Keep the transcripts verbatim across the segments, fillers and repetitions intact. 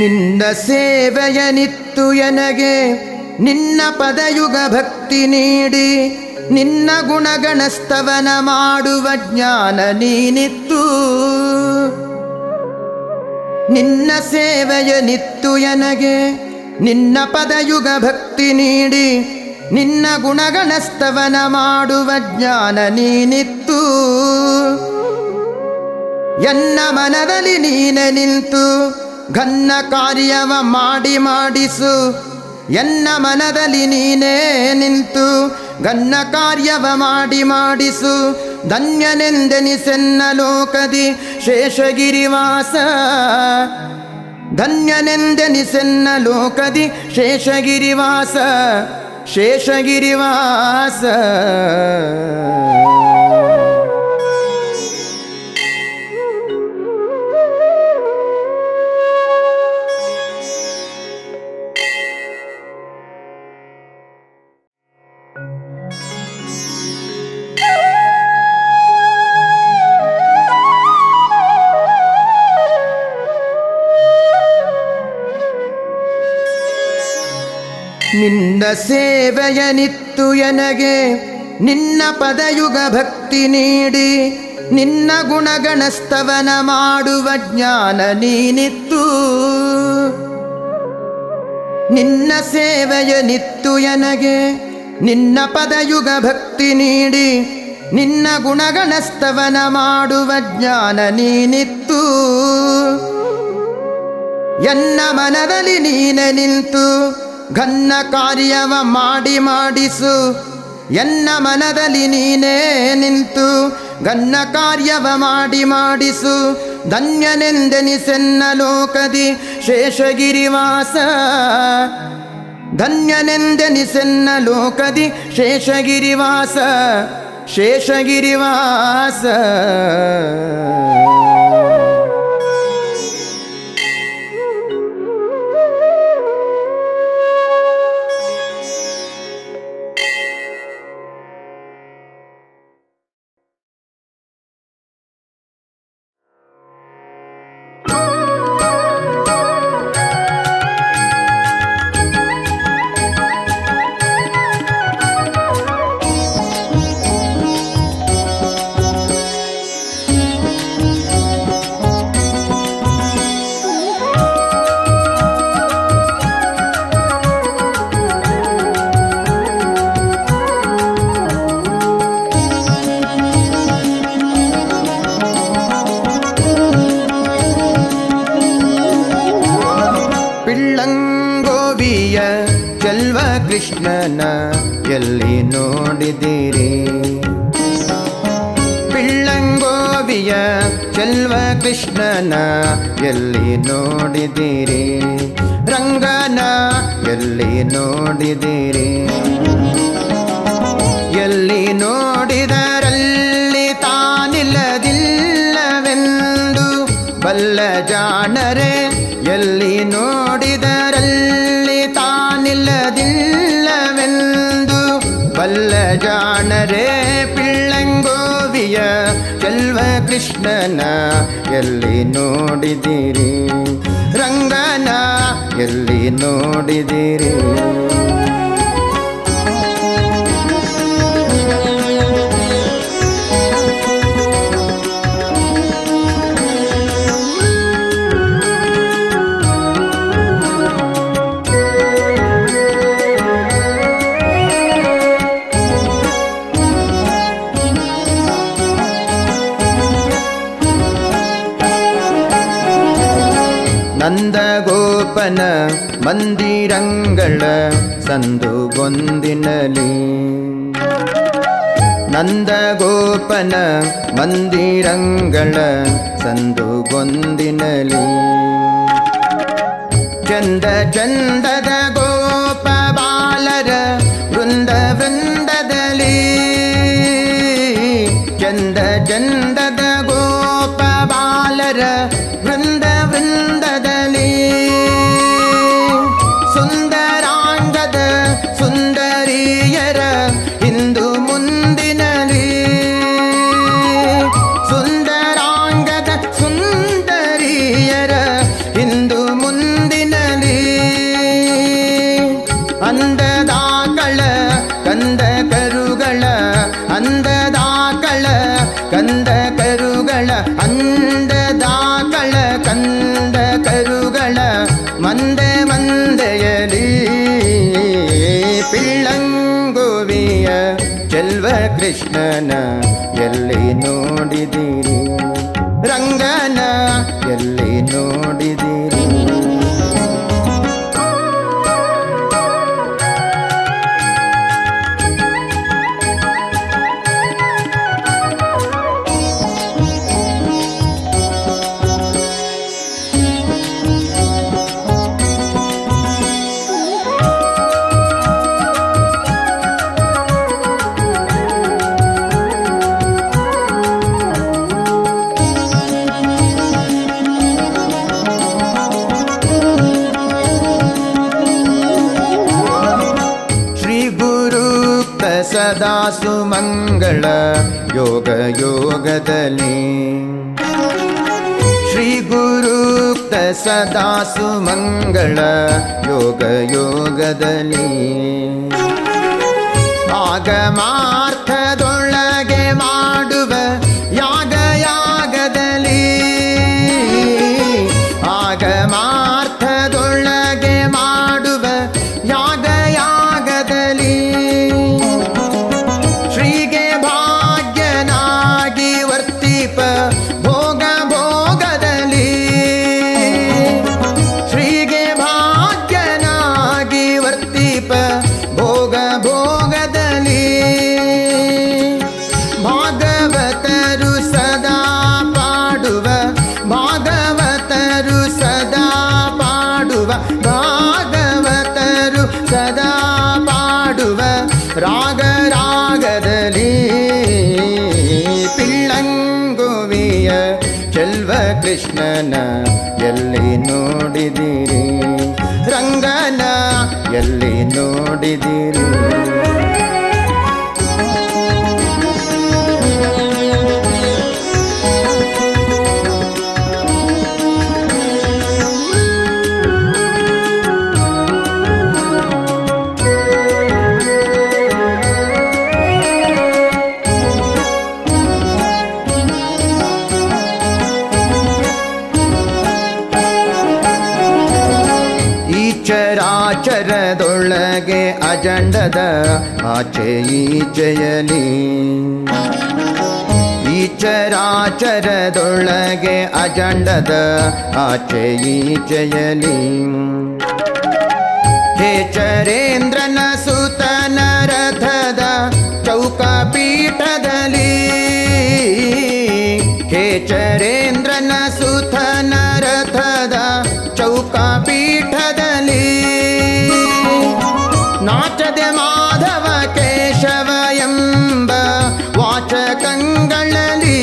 ನಿನ್ನ ಸೇವೆಯ ನಿತ್ತು ಎನಗೆ ನಿನ್ನ ಪದಯುಗ ಭಕ್ತಿ ನೀಡಿ ನಿನ್ನ ಗುಣಗಣ ಸ್ತವನ ಮಾಡುವ ಜ್ಞಾನ ನೀನಿತ್ತು. ನಿನ್ನ ಸೇವೆಯ ನಿತ್ತು ಎನಗೆ ನಿನ್ನ ಪದಯುಗ ಭಕ್ತಿ ನೀಡಿ ನಿನ್ನ ಗುಣಗಣ ಸ್ತವನ ಮಾಡುವ ಜ್ಞಾನ ನೀನಿತ್ತು. ಎನ್ನ ಮನದಲ್ಲಿ ನೀನೆ ನಿಂತು ಘನ್ನ ಕಾರ್ಯವ ಮಾಡಿ ಮಾಡಿಸು. ಎನ್ನ ಮನದಲ್ಲಿ ನೀನೇ ನಿಂತು ಘನ್ನ ಕಾರ್ಯವ ಮಾಡಿ ಮಾಡಿಸು. ಧನ್ಯನೆಂದೆನಿಸೆನ್ನ ಲೋಕದಿ ಶೇಷಗಿರಿವಾಸ. ಧನ್ಯನೆಂದೆನಿಸೆನ್ನ ಲೋಕದಿ ಶೇಷಗಿರಿವಾಸ ಶೇಷಗಿರಿವಾಸ. ನಿನ್ನ ಸೇವೆಯ ನಿತ್ತು ಎನಗೆ ನಿನ್ನ ಪದಯುಗ ಭಕ್ತಿ ನೀಡಿ ನಿನ್ನ ಗುಣಗಣ ಸ್ತವನ ಮಾಡುವ ಜ್ಞಾನ ನೀನಿತ್ತು. ನಿನ್ನ ಸೇವೆಯ ನಿತ್ತು ಎನಗೆ ನಿನ್ನ ಪದಯುಗ ಭಕ್ತಿ ನೀಡಿ ನಿನ್ನ ಗುಣಗಣ ಸ್ತವನ ಮಾಡುವ ಜ್ಞಾನ ನೀನಿತ್ತು. ಎನ್ನ ಮನದಲ್ಲಿ ನೀನೆ ನಿಂತು ಘನ್ನ ಕಾರ್ಯವ ಮಾಡಿ ಮಾಡಿಸು. ಎನ್ನ ಮನದಲ್ಲಿ ನೀನೇ ನಿಂತು ಘನ್ನ ಕಾರ್ಯವ ಮಾಡಿ ಮಾಡಿಸು. ಧನ್ಯನೆಂದೆನಿಸೆನ್ನ ಲೋಕದಿ ಶೇಷಗಿರಿವಾಸ. ಧನ್ಯನೆಂದೆನಿಸೆನ್ನ ಲೋಕದಿ ಶೇಷಗಿರಿವಾಸ ಶೇಷಗಿರಿವಾಸ. ಪಿಳ್ಳಂಗೋವಿಯ ಚೆಲ್ವ ಕೃಷ್ಣನ ಎಲ್ಲಿ ನೋಡಿದಿರಿ? ಪಿಳ್ಳಂಗೋವಿಯ ಚೆಲ್ವ ಕೃಷ್ಣನ ಎಲ್ಲಿ ನೋಡಿದಿರಿ? ರಂಗನ ಎಲ್ಲಿ ನೋಡಿದಿರಿ? ಎಲ್ಲಿ ನೋಡಿದರಲ್ಲಿ ತಾನಿಲ್ಲದಿಲ್ಲವೆಂದು ಬಲ್ಲ ಜಾಣರೆ. ಎಲ್ಲಿ ನೋಡಿದರಲ್ಲಿ ತಾನಿಲ್ಲದಿಲ್ಲವೆಂದು ಬಲ್ಲ ಜಾಣರೆ. ಪಿಳ್ಳಂಗೋವಿಯ ಚೆಲ್ವ ಕೃಷ್ಣನ ಎಲ್ಲಿ ನೋಡಿದಿರಿ? ರಂಗನ ಎಲ್ಲಿ ನೋಡಿದಿರಿ? ನಂದಗೋಪನ ಮಂದಿರಂಗಳ ಸಂದುಗೊಂದಿನಲಿ. ನಂದಗೋಪನ ಮಂದಿರಂಗಳ ಸಂದುಗೊಂದಿನಲಿ. ಚಂದ ಚಂದದ ಗೋಪ ಬಾಲರ ವೃಂದ ವೃಂದದಲ್ಲಿ. ಚಂದ ಚಂದದ ಗೋಪ ಬಾಲರ ವೃಂದ ವೃಂದದಲ್ಲಿ. ಸುಂದರಾಂಗದ ಸುಂದರಿಯರ ಹಿಂದು ಮುಂದಿನಲಿ. ಸುಂದರಾಂಗದ ಸುಂದರಿಯರ ಹಿಂದು ಮುಂದಿನ ಕಂದ ಕರುಗಳ ಅಂದದಾಕಳ ಕಂದ ಕರುಗಳ ಅಂದದಾಕಳ ಕಂದ ಕರುಗಳ ಮಂದೆ ಮಂದೆಯಲಿ ಪಿಳ್ಳಂಗುವಿಯ ಚೆಲ್ವ ಕೃಷ್ಣನ ಎಲ್ಲಿ ನೋಡಿದಿರಿ ರಂಗನ ಎಲ್ಲಿ ನೋಡಿದಿರಿ ಸದಾ ಸುಮಂಗಳ ಯೋಗ ಯೋಗದಲ್ಲಿ ಶ್ರೀ ಗುರುಕ್ತ ಸದಾ ಸುಮಂಗಳ ಯೋಗ ಯೋಗದಲ್ಲಿ ಆಗಮಾರ್ಥದೊಳಗೆ ಮಾಡುವ ಯಾಗ ಯಾಗದಲ್ಲಿ ಆಗಮಾರ್ಥದೊಳಗೆ ಮಾಡುವ ಯಾಗ ಯಾಗದಲ್ಲಿ ಭೋಗ ಭೋಗದಲ್ಲಿ ಶ್ರೀಗೆ ಭಾಗ್ಯನಾಗಿ ವರ್ತಿಪ ಭೋಗ ಭೋಗದಲ್ಲಿ ಭಾಗವತರು ಸದಾ ಪಾಡುವ ಭಾಗವತರು ಸದಾ ಪಾಡುವ ಭಾಗವತರು ಸದಾ ಪಾಡುವ ರಾಗ ರಾಗದಲ್ಲಿ ಪಿಳ್ಳಂಗುವಿಯ ಚೆಲ್ವ ಕೃಷ್ಣನ ಎಲ್ಲಿ ನೋಡಿದಿರಿ ರಂಗನ ಎಲ್ಲಿ ನೋಡಿದಿರಿ ಚರಾಚರದೊಳಗೆ ಅಜಂಡದ ಆಚೆ ಈಚೆಯಲಿ ಈ ಚರಾಚರದೊಳಗೆ ಅಜಂಡದ ಆಚೆ ಈಚೆಯಲಿ ಹೇ ಚರೇಂದ್ರನ ಸುತನ ರಥದ ಚೌಕಪೀಠದಲ್ಲಿ ಹೇ ಚರೇಂದ್ರನ ಸುತನ ರಥದ ಚೌಕಪೀಠದಲ್ಲಿ ನಾಚದೆ ಮಾಧವ ಕೇಶವ ಎಂಬ ವಾಚಕಂಗಳಲ್ಲಿ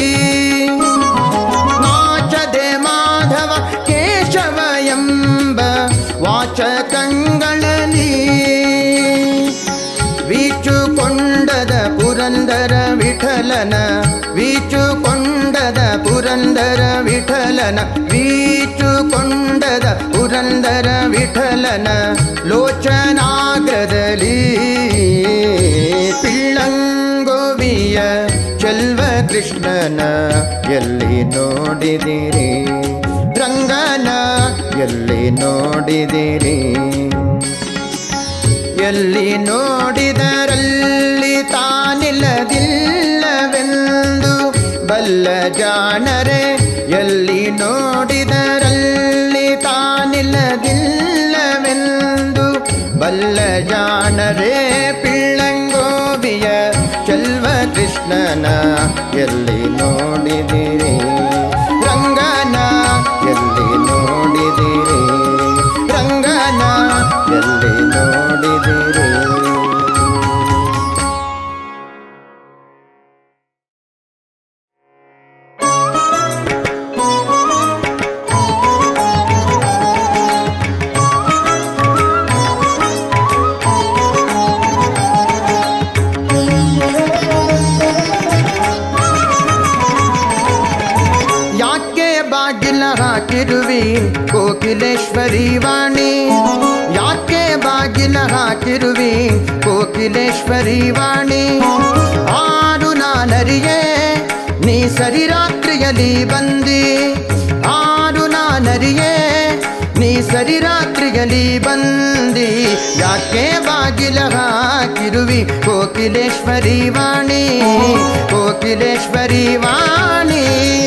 ನಾಚದೆ ಮಾಧವ ಕೇಶವ ಎಂಬ ವಾಚಕಂಗಳಲ್ಲಿ ವೀಚುಕೊಂಡದ ಪುರಂದರ ವಿಠಲನ ವೀಚುಕೊಂಡದ ಪುರಂದರ ವಿಠಲನ ವೀಚುಕೊಂಡದ ಪುರಂದರ ವಿಠಲನ ಲೋಚನಾಗ್ರದಲ್ಲಿ ಪಿಳ್ಳಂಗುವಿಯ ಚೆಲ್ವ ಕೃಷ್ಣನ ಎಲ್ಲಿ ನೋಡಿದಿರಿ ರಂಗನ ಎಲ್ಲಿ ನೋಡಿದಿರಿ ಎಲ್ಲಿ ನೋಡಿದರಲ್ಲಿ ತಾನಿಲ್ಲದಿಲ್ಲವೆಂದು ಬಲ್ಲ ಜಾಣರೆ ಎಲ್ಲಿ ನೋಡಿದರಲ್ಲಿ ತಾನಿಲ್ಲದಿಲ್ಲವೆಂದು ಬಲ್ಲ ಜಾಣರೆ ಪಿಳ್ಳಂಗೋವಿಯ ಚೆಲ್ವ ಕೃಷ್ಣನ ಎಲ್ಲಿ ನೋಡಿದಿರಿ ರಂಗನ ಎಲ್ಲಿ ನೋಡಿದಿರಿ ರಂಗನ ಎಲ್ಲಿ ನೋಡಿದಿರಿ ಹಾಕಿರುವಿ ಕೋಕಿಲೇಶ್ವರಿ ವಾಣಿ ಯಾಕೆ ಬಾಗಿಲ ಹಾಕಿರುವಿ ಕೋಕಿಲೇಶ್ವರಿ ವಾಣಿ. ಆರು ನಾನರಿಯೇ ನೀ ಸರಿ ರಾತ್ರಿಯಲ್ಲಿ ಬಂದಿ, ಆರು ನಾನರಿಯೇ ನೀ ಸರಿ ರಾತ್ರಿಯಲ್ಲಿ ಬಂದಿ. ಯಾಕೆ ಬಾಗಿಲ ಹಾಕಿರುವಿ ಕೋಕಿಲೇಶ್ವರಿ ವಾಣಿ, ಕೋಕಿಲೇಶ್ವರಿ ವಾಣಿ.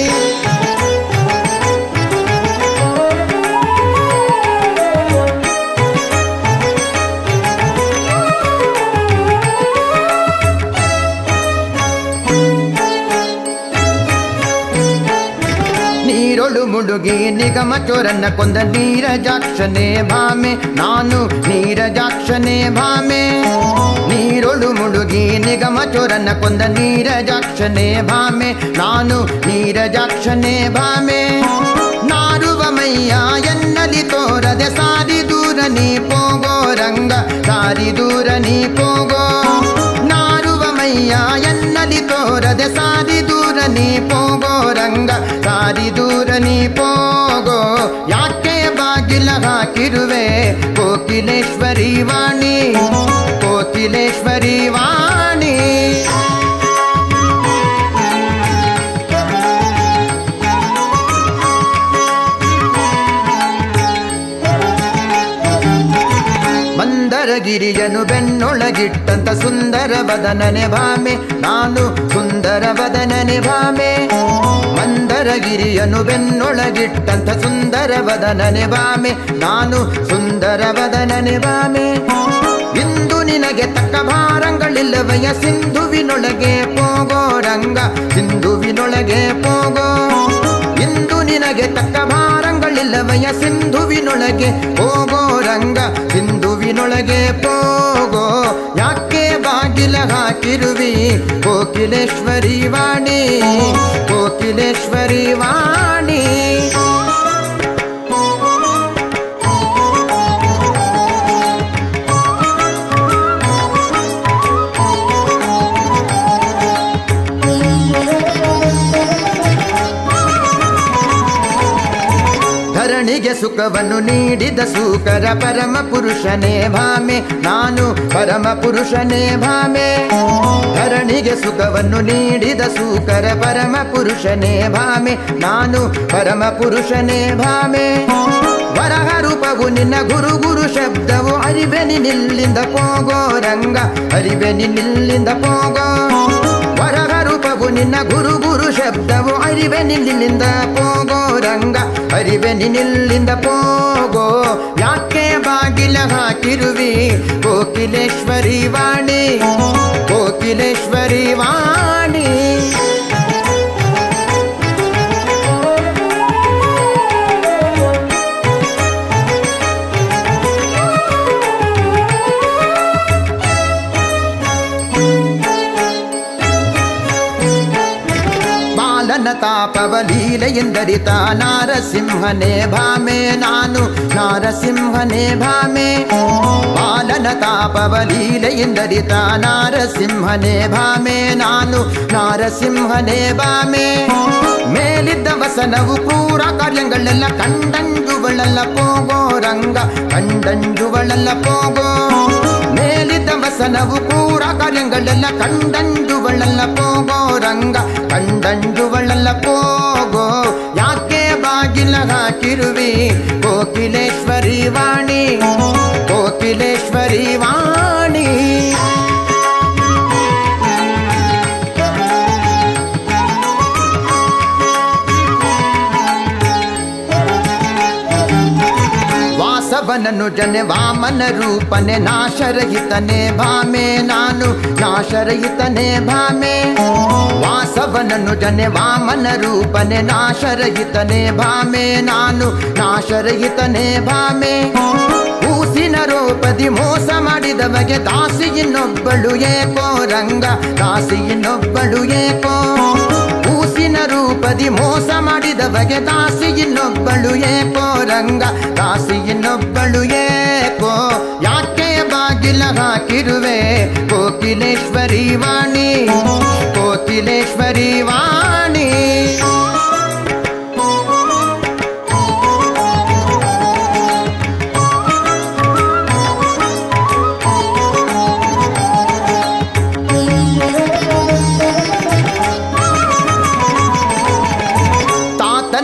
ನೀರೊಳು ಮುಳುಗಿ ನಿಗಮ ಚೋರನ್ನ ಕೊಂದ ನೀರಜಾಕ್ಷನೇ ಭಾಮೆ, ನಾನು ನೀರಜಾಕ್ಷನೇ ಭಾಮೆ. ನೀರೊಳು ಮುಳುಗಿ ನಿಗಮ ಚೋರನ್ನ ಕೊಂದ ನೀರಜಾಕ್ಷನೇ ಭಾಮೆ, ನಾನು ನೀರಜಾಕ್ಷನೇ ಭಾಮೆ. ನಾರುವ ಮೈಯ ಎನ್ನಲಿ ತೋರದೆ ಸಾರಿ ದೂರ ನೀ ಪೋಗೋ ರಂಗ, ಸಾರಿ ದೂರ ನೀ ಪೋಗೋ. ನಾರುವ ಮೈಯ ಎನ್ನಲಿ ತೋರದೆ ಸಾರಿ ದೂರ ನೀ ಪೋಗೋ ರಂಗ, ಸಾರಿ ದೂರ ನೀ ಪೋಗೋ. ಯಾಕೆ ಬಾಗಿಲ ಹಾಕಿರುವೆ ಕೋಕಿಲೇಶ್ವರಿ ವಾಣಿ, ಕೋಕಿಲೇಶ್ವರಿ ವಾಣಿ. ಮಂದರಗಿರಿಯನು ಬೆನ್ನೊಳಗಿಟ್ಟಂತ ಸುಂದರ ವದನನೆ ಭಾಮೆ, ನಾನು ಸುಂದರ ವದನನೆ ಭಾಮೆ. ಮಂದರಗಿರಿಯನು ಬೆನ್ನೊಳಗಿಟ್ಟಂತ ಸುಂದರ ವದನನೆ ಭಾಮೆ, ನಾನು ಸುಂದರ ವದನನೆ ಭಾಮೆ. ಇಂದು ನಿನಗೆ ತಕ್ಕ ಭಾರಂಗಳಿಲ್ಲವಯ್ಯ ಸಿಂಧುವಿನೊಳಗೆ ಪೋಗೋ ರಂಗ, ಸಿಂಧುವಿನೊಳಗೆ ಪೋಗೋ. ಇಂದು ನಿನಗೆ ತಕ್ಕ ಭಾರಂಗಳಿಲ್ಲವಯ್ಯ ಸಿಂಧುವಿನೊಳಗೆ ಹೋಗೋ ರಂಗ, ಸಿಂಧುವಿನೊಳಗೆ ಪೋಗೋ. ಯಾಕೆ ಬಾಗಿಲ ಹಾಕಿರುವಿ ಕೋಕಿಲೇಶ್ವರಿ ವಾಣಿ, ಕೋಕಿಲೇಶ್ವರಿ ವಾಣಿ. ಧರಣಿಗೆ ಸುಖವನ್ನು ನೀಡಿದ ಸೂಕರ ಪರಮ ಪುರುಷನೇ ಭಾಮೆ, ನಾನು ಪರಮ ಪುರುಷನೇ ಭಾಮೆ. ಧರಣಿಗೆ ಸುಖವನ್ನು ನೀಡಿದ ಸೂಕರ ಪರಮ ಪುರುಷನೇ ಭಾಮೆ, ನಾನು ಪರಮ ಪುರುಷನೇ ಭಾಮೆ. ವರಹ ರೂಪವು ನಿನ್ನ ಗುರು ಗುರು ಶಬ್ದವು ಅರಿವೆ ನಿನ್ನಿಲ್ಲಿಂದ ಪೋಗೋ ರಂಗ, ಅರಿವೆ ನಿನ್ನಿಲ್ಲಿಂದ ಪೋಗೋ. ವರಹ ರೂಪವು ನಿನ್ನ ಗುರು ಗುರು ಶಬ್ದವು ಅರಿವೆ ನಿನ್ನಿಲ್ಲಿಂದ ಪೋಗೋ ರಂಗ, ಅರಿವೆ ನಿನ್ನಿಲ್ಲಿಂದ ಪೋಗೋ. ಯಾಕೆ ಬಾಗಿಲ ಹಾಕಿರುವಿ ಕೋಕಿಲೇಶ್ವರಿ ವಾಣಿ, ಕೋಕಿಲೇಶ್ವರಿ ವಾಣಿ. ಬಾಲನ ತಾಪವ ಲೀಲೆಯೆಂದರಿತ ನಾರಸಿಂಹನೇ ಭಾಮೆ, ನಾನು ನಾರಸಿಂಹನೇ ಭಾಮೆ. ಬಾಲನ ತಾಪವ ಲೀಲೆಯೆಂದರಿತ ನಾರಸಿಂಹನೇ ಭಾಮೆ, ನಾನು ನಾರಸಿಂಹನೇ ಭಾಮೆ. ಮೇಲಿದ್ದ ವಸನವು ಪೂರ ಕಾರ್ಯಗಳೆಲ್ಲ ಕಂಡಂಜುವಳಲ್ಲ ಪೋಗೋ ರಂಗ, ಕಂಡಂಜುವಳಲ್ಲ ಪೋಗೋ. ಮೇಲಿದ್ದ ವಸನವು ಪೂರ ಕಾರ್ಯಗಳೆಲ್ಲ ಕಂಡಂಜುವಳಲ್ಲ ಪೋಗೋ ರಂಗ, ಕಂಡಂಜುವಳಲ್ಲ ಪೋಗೋ. ಯಾಕೆ ಬಾಗಿಲ ಹಾಕಿರುವಿ ಕೋಕಿಲೇಶ್ವರಿ ವಾಣಿ, ಕೋಕಿಲೇಶ್ವರಿ ವಾಣಿ. ವಾಸವನನು ಜನೆ ವಾಮನ ರೂಪನೆ ನಾಶರಹಿತನೇ ಭಾಮೆ, ನಾನು ನಾಶರಹಿತನೇ ಭಾಮೆ. ವಾಸವನನು ಜನೆ ವಾಮನ ರೂಪನೆ ನಾಶರಹಿತನೇ ಭಾಮೆ, ನಾನು ನಾಶರಹಿತನೇ ಭಾಮೆ. ಕೂಸಿನ ರೂಪದಿ ಮೋಸ ಮಾಡಿದವಗೆ ದಾಸಿ ಇನ್ನೊಬ್ಬಳು ಏಕೋ ರಂಗ, ದಾಸಿ ಇನ್ನೊಬ್ಬಳು ಏಕೋ. ಕೂಸಿನ ರೂಪದಿ ಮೋಸ ಮಾಡಿದವಗೆ ದಾಸಿ ಇನ್ನೊಬ್ಬಳು ಏಕೋ ರಂಗ, ದಾಸಿ ಇನ್ನೊಬ್ಬಳು ಏಕೋ. ಯಾಕೆ ಬಾಗಿಲ ಹಾಕಿರುವೆ ಕೋಕಿಲೇಶ್ವರಿ ವಾಣಿ, ಕೋಕಿಲೇಶ್ವರಿ ವಾಣಿ.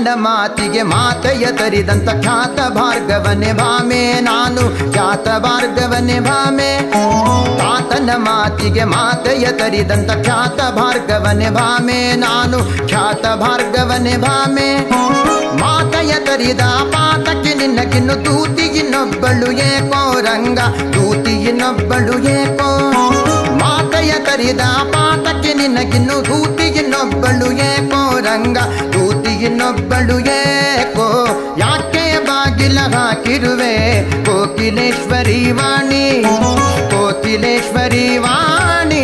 ತಾತನ ಮಾತಿಗೆ ಮಾತೆಯ ತರಿದಂತ ಖ್ಯಾತ ಭಾರ್ಗವನೆ ಭಾಮೆ ನಾನು ಖ್ಯಾತ ಭಾರ್ಗವನೆ ಭಾಮೆ ತಾತನ ಮಾತಿಗೆ ಮಾತೆಯ ತರಿದಂತ ಖ್ಯಾತ ಭಾರ್ಗವನೆ ಭಾಮೆ ನಾನು ಖ್ಯಾತ ಭಾರ್ಗವನೆ ಭಾಮೆ ಮಾತೆಯ ತರಿದ ಪಾತಕ್ಕೆ ನಿನ್ನಗಿನ್ನು ದೂತಿಗಿನ್ನೊಬ್ಬಳು ಏಕೋ ರಂಗ ದೂತಿಗಿನ್ನೊಬ್ಬಳು ಏಕೋ ಮಾತೆಯ ತರಿದ ಪಾತಕ್ಕೆ ನಿನ್ನಗಿನ್ನು ದೂತಿಗಿನ್ನೊಬ್ಬಳು ಏಕೋ ರಂಗ ದೂತಿಗಿನ್ನೊಬ್ಬಳು ಏಕೋ ಯಾಕೆ ಬಾಗಿಲ ಹಾಕಿರುವೆ ಕೋಕಿಲೇಶ್ವರಿ ವಾಣಿ ಕೋಕಿಲೇಶ್ವರಿ ವಾಣಿ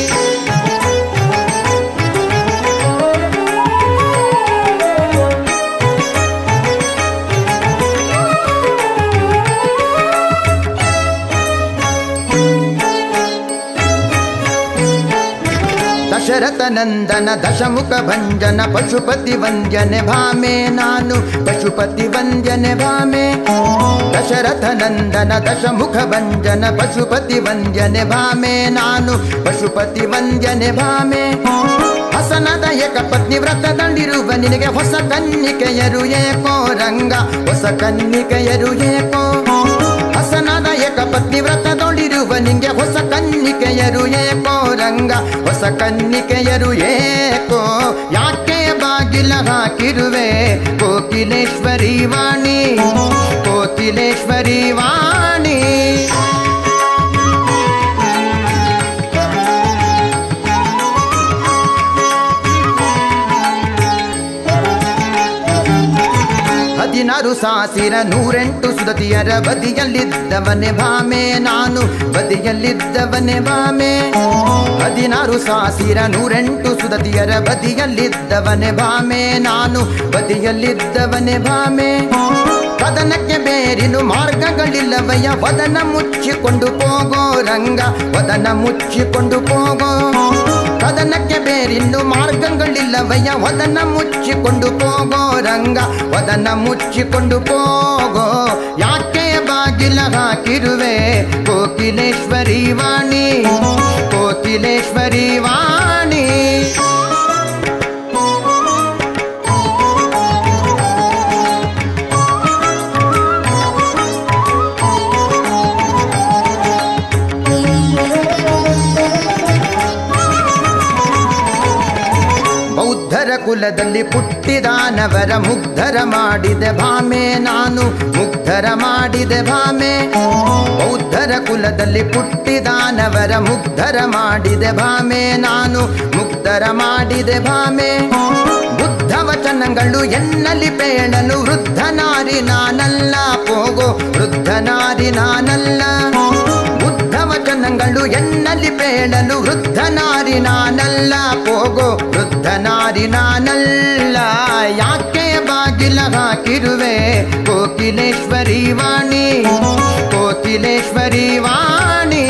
ದಶರಥ ನಂದನ ದಶಮುಖ ಭಂಜನ ಪಶುಪತಿ ವಂದ್ಯನೆ ಭಾಮೆ ನಾನು ಪಶುಪತಿ ವಂದ್ಯನೆ ಭಾಮೆ ದಶರಥ ನಂದನ ದಶಮುಖ ಭಂಜನ ಪಶುಪತಿ ವಂದ್ಯನೆ ಭಾಮೆ ನಾನು ಪಶುಪತಿ ವಂದ್ಯನೆ ಭಾಮೆ ಹಸನದ ಏಕ ಪತ್ನಿ ವ್ರತದಲ್ಲಿರುವ ನಿನಗೆ ಹೊಸ ಕನ್ನಿಕೆಯರು ಏಕೋ ರಂಗ ಹೊಸ ಕನ್ನಿಕೆಯರು ಏಕೋ ಹಸನದ ಏಕ ಪತ್ನಿ ವ್ರತದೊಳಿರುವ ನಿಂಗೆ ಹೊಸ ಕನ್ನಿಕೆಯರು ಏಕೋ ರಂಗ ಹೊಸ ಕನ್ನಿಕೆಯರು ಏಕೋ ಯಾಕೆ ಬಾಗಿಲ ಹಾಕಿರುವೆ ಕೋಕಿಲೇಶ್ವರಿ ವಾಣಿ ಕೋಕಿಲೇಶ್ವರಿ ವಾಣಿ ಹದಿನಾರು ಸಾಸಿರ ನೂರೆಂಟು ಸುದತಿಯರ ಬದಿಯಲ್ಲಿದ್ದವನೆ ಭಾಮೆ ನಾನು ಬದಿಯಲ್ಲಿದ್ದವನೆ ಭಾಮೆ ಹದಿನಾರು ಸಾಸಿರ ನೂರೆಂಟು ಸುದತಿಯರ ಬದಿಯಲ್ಲಿದ್ದವನೆ ಭಾಮೆ ನಾನು ಬದಿಯಲ್ಲಿದ್ದವನೆ ಭಾಮೆ ಕದನಕ್ಕೆ ಬೇರಿನು ಮಾರ್ಗಗಳಿಲ್ಲವಯ್ಯ ವದನ ಮುಚ್ಚಿಕೊಂಡು ಹೋಗೋ ರಂಗ ವದನ ಮುಚ್ಚಿಕೊಂಡು ಹೋಗೋ ಕದನಕ್ಕೆ ಬೇರಿನ್ನು ಮಾರ್ಗಗಳಿಲ್ಲವಯ್ಯ ವದನ ಮುಚ್ಚಿಕೊಂಡು ಹೋಗೋ ರಂಗ ವದನ ಮುಚ್ಚಿಕೊಂಡು ಹೋಗೋ ಯಾಕೆ ಬಾಗಿಲ ಹಾಕಿರುವೆ ಕೋಕಿಲೇಶ್ವರಿ ವಾಣಿ ಕೋಕಿಲೇಶ್ವರಿ ವಾಣಿ ಬೌದ್ಧರ ಕುಲದಲ್ಲಿ ಪುಟ್ಟಿದಾನವರ ಮುಗ್ಧರ ಮಾಡಿದೆ ಭಾಮೆ ನಾನು ಮುಗ್ಧರ ಮಾಡಿದೆ ಭಾಮೆ ಬೌದ್ಧರ ಕುಲದಲ್ಲಿ ಪುಟ್ಟಿದಾನವರ ಮುಗ್ಧರ ಮಾಡಿದೆ ಭಾಮೆ ನಾನು ಮುಗ್ಧರ ಮಾಡಿದೆ ಭಾಮೆ ಬುದ್ಧ ವಚನಗಳು ಎನ್ನಲಿ ಪೇಳಲು ವೃದ್ಧ ನಾರಿ ನಾನಲ್ಲ ಹೋಗೋ ವೃದ್ಧ ನಾರಿ ನಾನಲ್ಲ ಬುದ್ಧ ವಚನಗಳು ಎನ್ನಲಿ ಪೇಳಲು ವೃದ್ಧ ನಾರಿ ನಾನಲ್ಲ ಹೋಗೋ ವೃದ್ಧ ನಾರಿ ನಾನಲ್ಲ ಯಾಕೆ ಬಾಗಿಲ ಹಾಕಿರುವೆ ಕೋಕಿಲೇಶ್ವರಿ ವಾಣಿ ಕೋಕಿಲೇಶ್ವರಿ ವಾಣಿ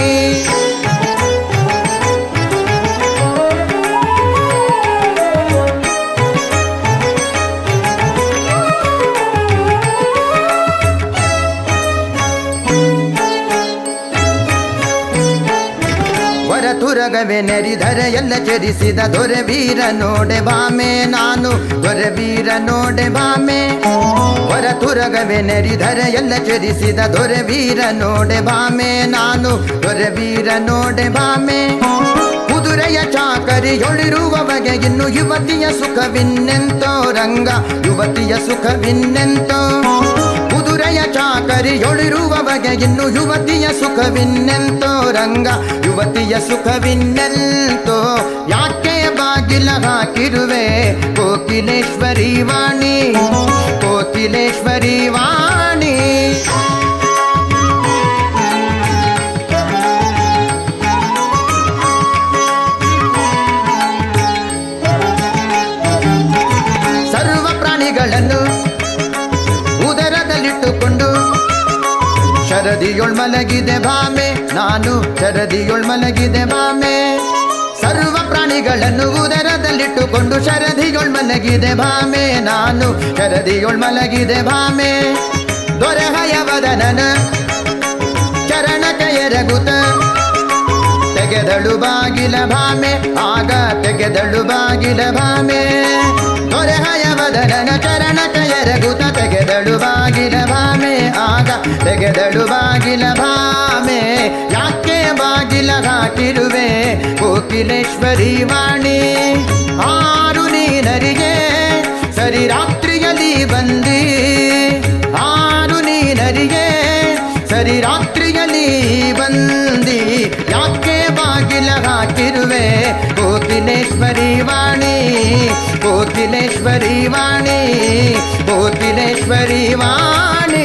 ತುರಗವೆ ನೆರಿಧರ ಎಲ್ಲ ಚರಿಸಿದ ದೊರೆ ವೀರ ನೋಡೆ ಭಾಮೆ ನಾನು ದೊರೆ ವೀರ ನೋಡೆ ಭಾಮೆ ಹೊರ ತುರಗವೆ ನೆರಿಧರ ಎಲ್ಲ ಚರಿಸಿದ ದೊರೆ ವೀರ ನೋಡೆ ಭಾಮೆ ನಾನು ದೊರೆ ವೀರ ನೋಡೆ ಭಾಮೆ ಕುದುರೆಯ ಚಾಕರಿಯೊಳಿರುವ ಬಗೆ ಇನ್ನು ಯುವತಿಯ ಸುಖವಿನ್ನೆಂತೋ ರಂಗ ಯುವತಿಯ ಸುಖವಿನ್ನೆಂತೋ ಕುದುರೆಯ ಚಾಕರಿಯೊಳಿರುವ ಬಗೆ ಇನ್ನು ಯುವತಿಯ ಸುಖವಿನ್ನೆಂತೋ ರಂಗ ಯುವತಿಯ ಸುಖವಿನ್ನೆಂತೋ ಯಾಕೆ ಬಾಗಿಲ ಹಾಕಿರುವೆ ಕೋಕಿಲೇಶ್ವರಿ ವಾಣಿ ಕೋಕಿಲೇಶ್ವರಿ ವಾಣಿ ಸರ್ವ ಪ್ರಾಣಿಗಳನ್ನು ಉದರದಲ್ಲಿಟ್ಟುಕೊಂಡು ಶರದಿಯೊಳ್ ಮಲಗಿದೆ ಭಾಮೆ ನಾನು ಶರದಿಯೊಳ್ ಮಲಗಿದೆ ಭಾಮೆ ಸರ್ವ ಪ್ರಾಣಿಗಳನ್ನು ಉದರದಲ್ಲಿಟ್ಟುಕೊಂಡು ಶರದಿಯೊಳ್ ಮಲಗಿದೆ ಭಾಮೆ ನಾನು ಶರದಿಯೊಳ್ ಮಲಗಿದೆ ಭಾಮೆ ದೊರೆಹಯವದನನ ಚರಣಕ ಎರಗುತ ತೆಗೆದಳು ಬಾಗಿಲ ಭಾಮೆ ಆಗ ತೆಗೆದಳು ಬಾಗಿಲ ಭಾಮೆ ದೊರೆಹಯವ ವದನನ ಚರಣಕ ಎರಗುತ ತೆಗೆದಳು ಬಾಗಿಲ ಭಾಮೆ ಆಗ ತೆಗೆದಳು ಬಾಗಿಲ ಭಾಮೆ ಯಾಕೆ ಬಾಗಿಲ ಹಾಕಿರುವೆ ಕೋಕಿಲೇಶ್ವರಿ ವಾಣಿ ಆರು ನೀನರಿಗೆ ಸರಿ ರಾತ್ರಿಯಲ್ಲಿ ಬಂದಿ ಆರು ನೀನರಿಗೆ ಸರಿ ರಾತ್ರಿಯಲ್ಲಿ ಬಂದಿ ಯಾಕೆ ಬಾಗಿಲ ಹಾಕಿರುವೆ ಕೋಕಿಲೇಶ್ವರಿ ವಾಣಿ ಕೋಕಿಲೇಶ್ವರಿ ವಾಣಿ ಕೋಕಿಲೇಶ್ವರಿ ವಾಣಿ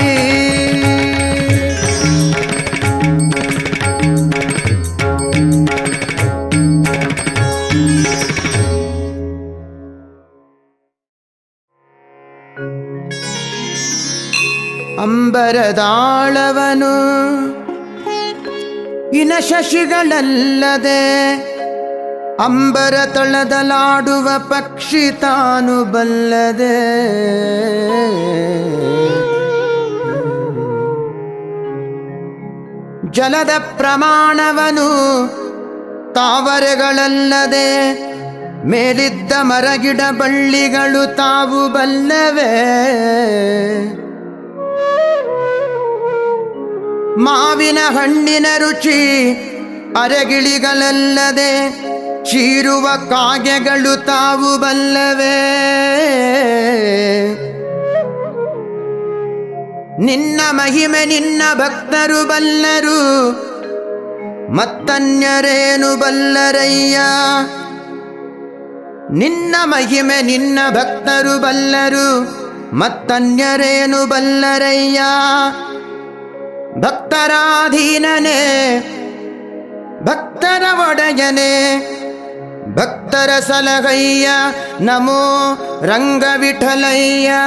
ಅಂಬರದಾಳವನು ಇನ ಶಶಿಗಳಲ್ಲದೆ ಅಂಬರ ತಳದಲಾಡುವ ಪಕ್ಷಿ ತಾನು ಬಲ್ಲದೆ ಜಲದ ಪ್ರಮಾಣವನು ತಾವರೆಗಳಲ್ಲದೆ ಮೇಲಿದ್ದ ಮರಗಿಡ ಬಳ್ಳಿಗಳು ತಾವು ಬಲ್ಲವೆ ಮಾವಿನ ಹಣ್ಣಿನ ರುಚಿ ಅರೆಗಿಳಿಗಳಲ್ಲದೆ ಚೀರುವ ಕಾಗೆಗಳು ತಾವು ಬಲ್ಲವೆ ನಿನ್ನ ಮಹಿಮೆ ನಿನ್ನ ಭಕ್ತರು ಬಲ್ಲರು ಮತ್ತನ್ಯರೇನು ಬಲ್ಲರಯ್ಯ ನಿನ್ನ ಮಹಿಮೆ ನಿನ್ನ ಭಕ್ತರು ಬಲ್ಲರು ಮತ್ತನ್ಯರೇನು ಬಲ್ಲರಯ್ಯ ಭಕ್ತರಾಧೀನನೇ ಭಕ್ತರ ಒಡೆಯನೇ ಭಕ್ತರ ಸಲಹಯ್ಯ ನಮೋ ರಂಗವಿಠಲಯ್ಯ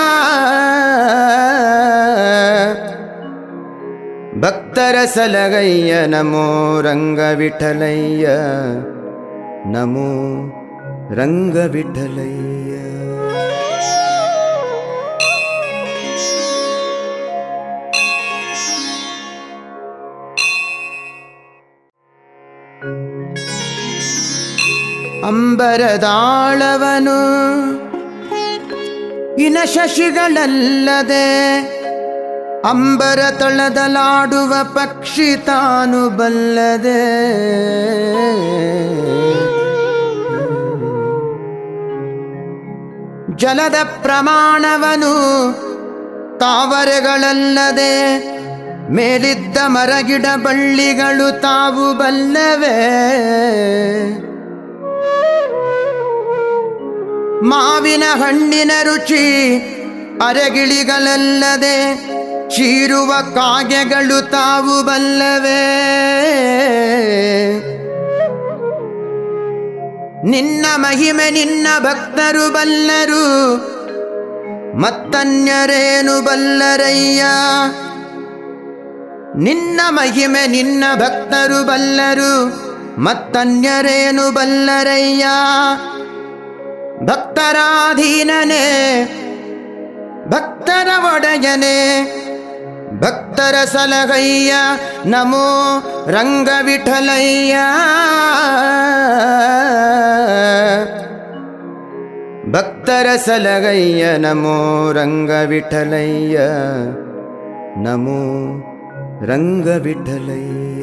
ಭಕ್ತರ ಸಲಹಯ್ಯ ನಮೋ ರಂಗವಿಠಲಯ್ಯ ನಮೋ ರಂಗವಿಠಲಯ್ಯ ಅಂಬರದಾಳವನು ಇನ ಶಶಿಗಳಲ್ಲದೆ ಅಂಬರ ತಳದಲಾಡುವ ಪಕ್ಷಿ ತಾನು ಬಲ್ಲದೆ ಜಲದ ಪ್ರಮಾಣವನು ತಾವರೆಗಳಲ್ಲದೆ ಮೇಲಿದ್ದ ಮರಗಿಡ ಬಳ್ಳಿಗಳು ತಾವು ಬಲ್ಲವೆ ಮಾವಿನ ಹಣ್ಣಿನ ರುಚಿ ಅರೆಗಿಳಿಗಳಲ್ಲದೆ ಚೀರುವ ಕಾಗೆಗಳು ತಾವು ಬಲ್ಲವೆ ನಿನ್ನ ಮಹಿಮೆ ನಿನ್ನ ಭಕ್ತರು ಬಲ್ಲರು ಮತ್ತನ್ಯರೇನು ಬಲ್ಲರಯ್ಯ ನಿನ್ನ ಮಹಿಮೆ ನಿನ್ನ ಭಕ್ತರು ಬಲ್ಲರು ಮತ್ತನ್ಯರೇನು ಬಲ್ಲರಯ್ಯ ಭಕ್ತರಾಧೀನನೇ ಭಕ್ತರ ಒಡೆಯನೇ ಭಕ್ತರ ಸಲಹಯ್ಯ ನಮೋ ರಂಗವಿಠಲಯ್ಯ ಭಕ್ತರ ಸಲಹಯ್ಯ ನಮೋ ರಂಗವಿಠಲಯ್ಯ ನಮೋ ರಂಗವಿಠಲಯ್ಯ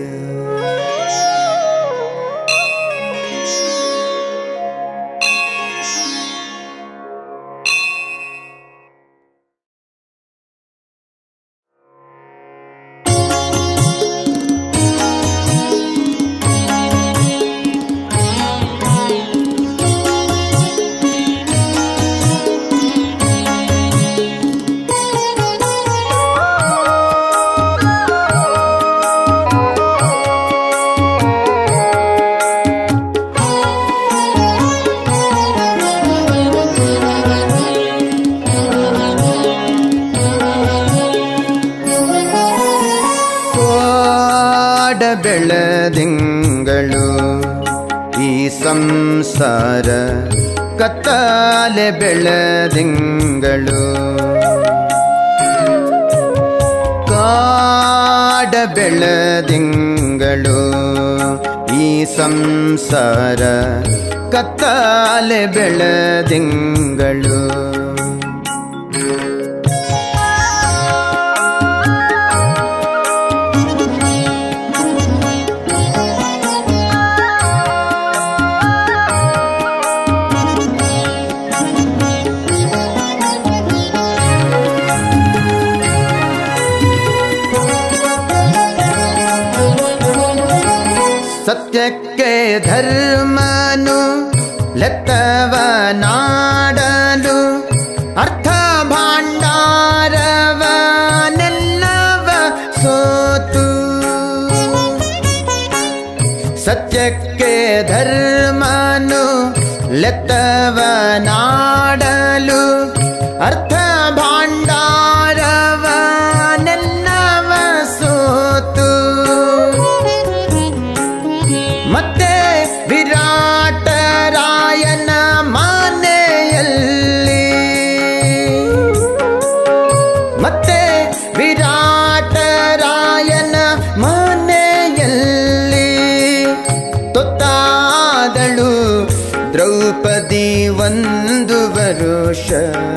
ಬೆಳದಿಂಗಳು ಈ ಸಂಸಾರ ಕತ್ತಲೆ ಬೆಳದಿಂಗಳು ಕಾಡ ಬೆಳದಿಂಗಳು ಈ ಸಂಸಾರ ಕತ್ತಲೆ ಬೆಳದಿಂಗಳು ಧರ್ಮನು ಲೆತ್ತವನಾಡಲು ಅರ್ಥ ಭಾಂಡಾರವನೆಲ್ಲವ ಸೋತು ಸತ್ಯಕ್ಕೆ ಧರ್ಮನು ಲೆತ್ತವನಾಡಲು ಅರ್ಥ ಭಾಂಡಾರವನೆಲ್ಲವ ಸೋತು ಮತ್ತೆ ವಿರಾಟರಾಯನ ಮನೆಯಲ್ಲಿ ಮತ್ತೆ ವಿರಾಟರಾಯನ ಮನೆಯಲ್ಲಿ ತೊತ್ತಾದಳು ದ್ರೌಪದಿ ಒಂದು ವರುಷ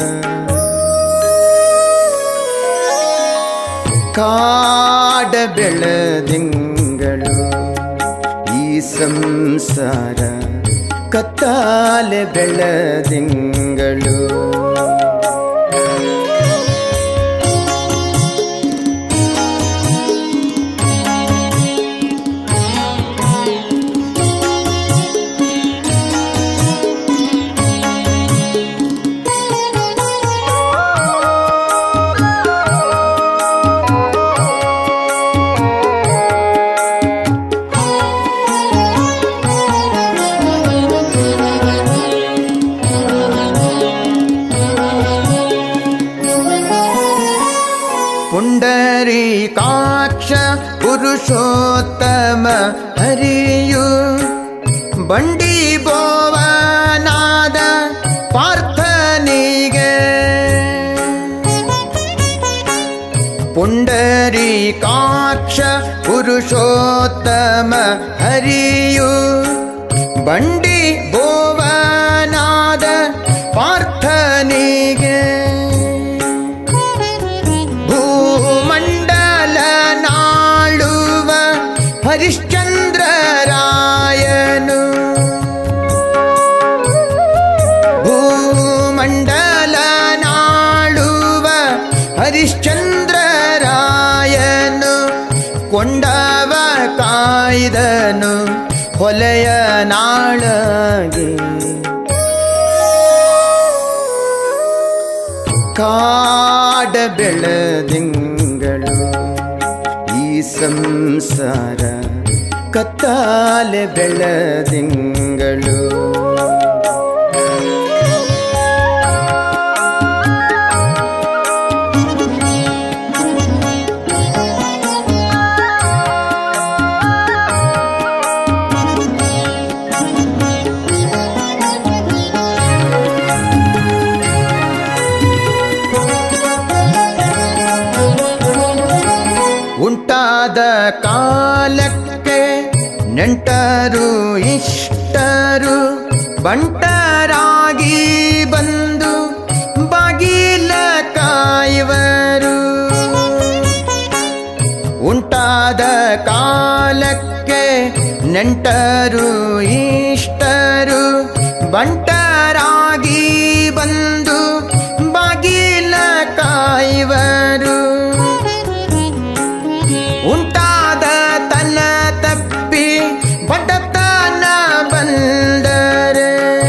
ಕಾಡ ಬೆಳದಿಂಗಳು ಈ ಸಂಸಾರ ಕತ್ತಾಲೆ ಬೆಳದಿಂಗಳು ಪುಂಡರೀಕಾಕ್ಷ ಪುರುಷೋತ್ತಮ ಹರಿಯು ಬಂಡಿ ಬೋವನಾದ ಪಾರ್ಥನಿಗೆ ಪುಂಡರೀಕಾಕ್ಷ ಪುರುಷೋತ್ತಮ ಹರಿಯು ಬಂಡಿ ಬೋವನಾದ ಪಾರ್ಥನಿಗೆ ಹರಿಶ್ಚಂದ್ರರಾಯನು ಭೂಮಂಡಲ ನಾಳುವ ಹರಿಶ್ಚಂದ್ರರಾಯನು ಕೊಂಡವ ಕಾಯ್ದನು ಹೊಲೆಯ ನಾಳಗೆ ಕಾಡ ಬೆಳದಿಂಗಳು ಈ ಸಂಸಾರ ಕತ್ತಾಲೆ ಬೆಳದಿಂಗಳು ಉಂಟಾದ ಕಾಲಕ್ಕೆ ನೆಂಟರು ಇಷ್ಟರು ಬಂಟರಾಗಿ ಬಂದು ಬಾಗಿಲ ಕಾಯುವರು ಉಂಟಾದ ಕಾಲಕ್ಕೆ ನೆಂಟರು ಇಷ್ಟರು ಬಂಟರಾಗಿ ಬಂದು ಬಾಗಿಲ ಕಾಯುವರು ಉಂಟಾದ ತನ್ನ ತಪ್ಪಿ ಬಡತನ ಬಂದರೆ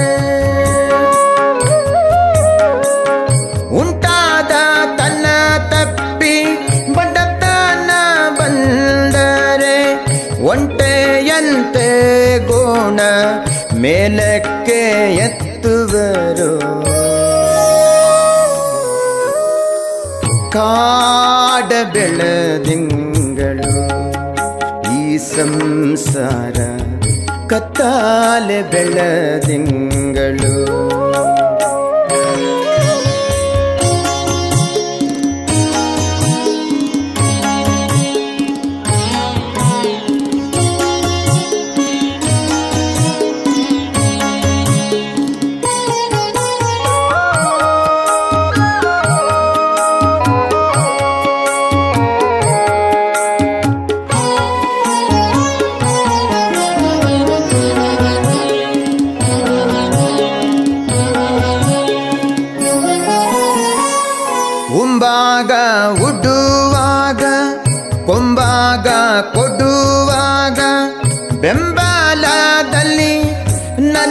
ಉಂಟಾದ ತನ್ನ ತಪ್ಪಿ ಬಡತನ ಬಂದರೆ ಒಂಟೆಯಂತೆ ಗೋಣ ಮೇಲಕ್ಕೆ ಎತ್ತುವರು ಕಾಡ ಬೆಳದಿಂಗಳು ಈ ಸಂಸಾರ ಕತ್ತಾಲೆ ಬೆಳದಿಂಗಳು ಉಂಬಾಗ ಉಡುವಾಗ ಕೊಂಬಾಗ ಕೊಡುವಾಗ ಬೆಂಬಲದಲ್ಲಿ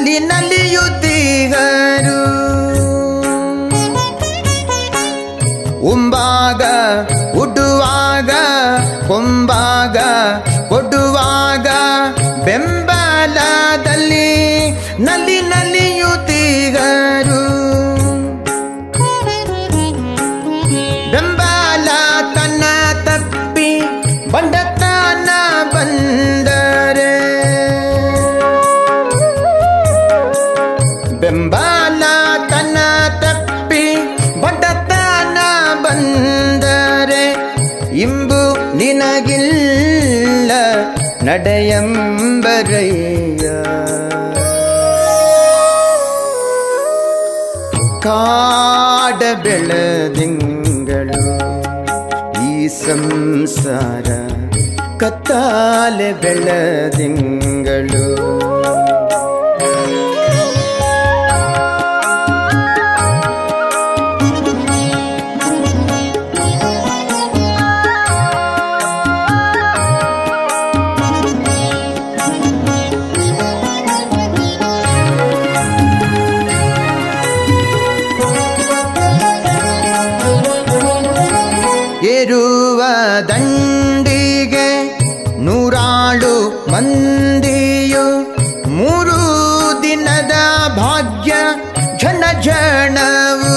ನಲಿ ನಲಿಯುತ್ತೀಗರು ಉಂಬಾಗ ಉಡುವಾಗ ಕೊಂಬಾಗ ಕೊಡುವಾಗ ಬೆಂಬಲದಲ್ಲಿ ನಲಿ ನಲಿಯುತ್ತೀಗರು ಬೆಂಬಲ ತನ್ನ ತಪ್ಪಿ ಬಂಡತನ ಬಂದರೆ ಬೆಂಬಲ ತನ್ನ ತಪ್ಪಿ ಬಂಡತನ ಬಂದರೆ ಇಂಬು ನಿನಗಿಲ್ಲ ನಡೆಯಂಬರಯ್ಯ ಕಾಡ ಬೆಳದಿಂಗಳು ಈ ಸಂಸಾರ ಕತ್ತಾಲೆ ಬೆಳದಿಂಗಳು ಏರುವ ದಂಡಿಗೆ ನೂರಾಳು ಮಂದಿಯು ಮೂರು ದಿನದ ಭಾಗ್ಯ ಝಣ ಝಣವು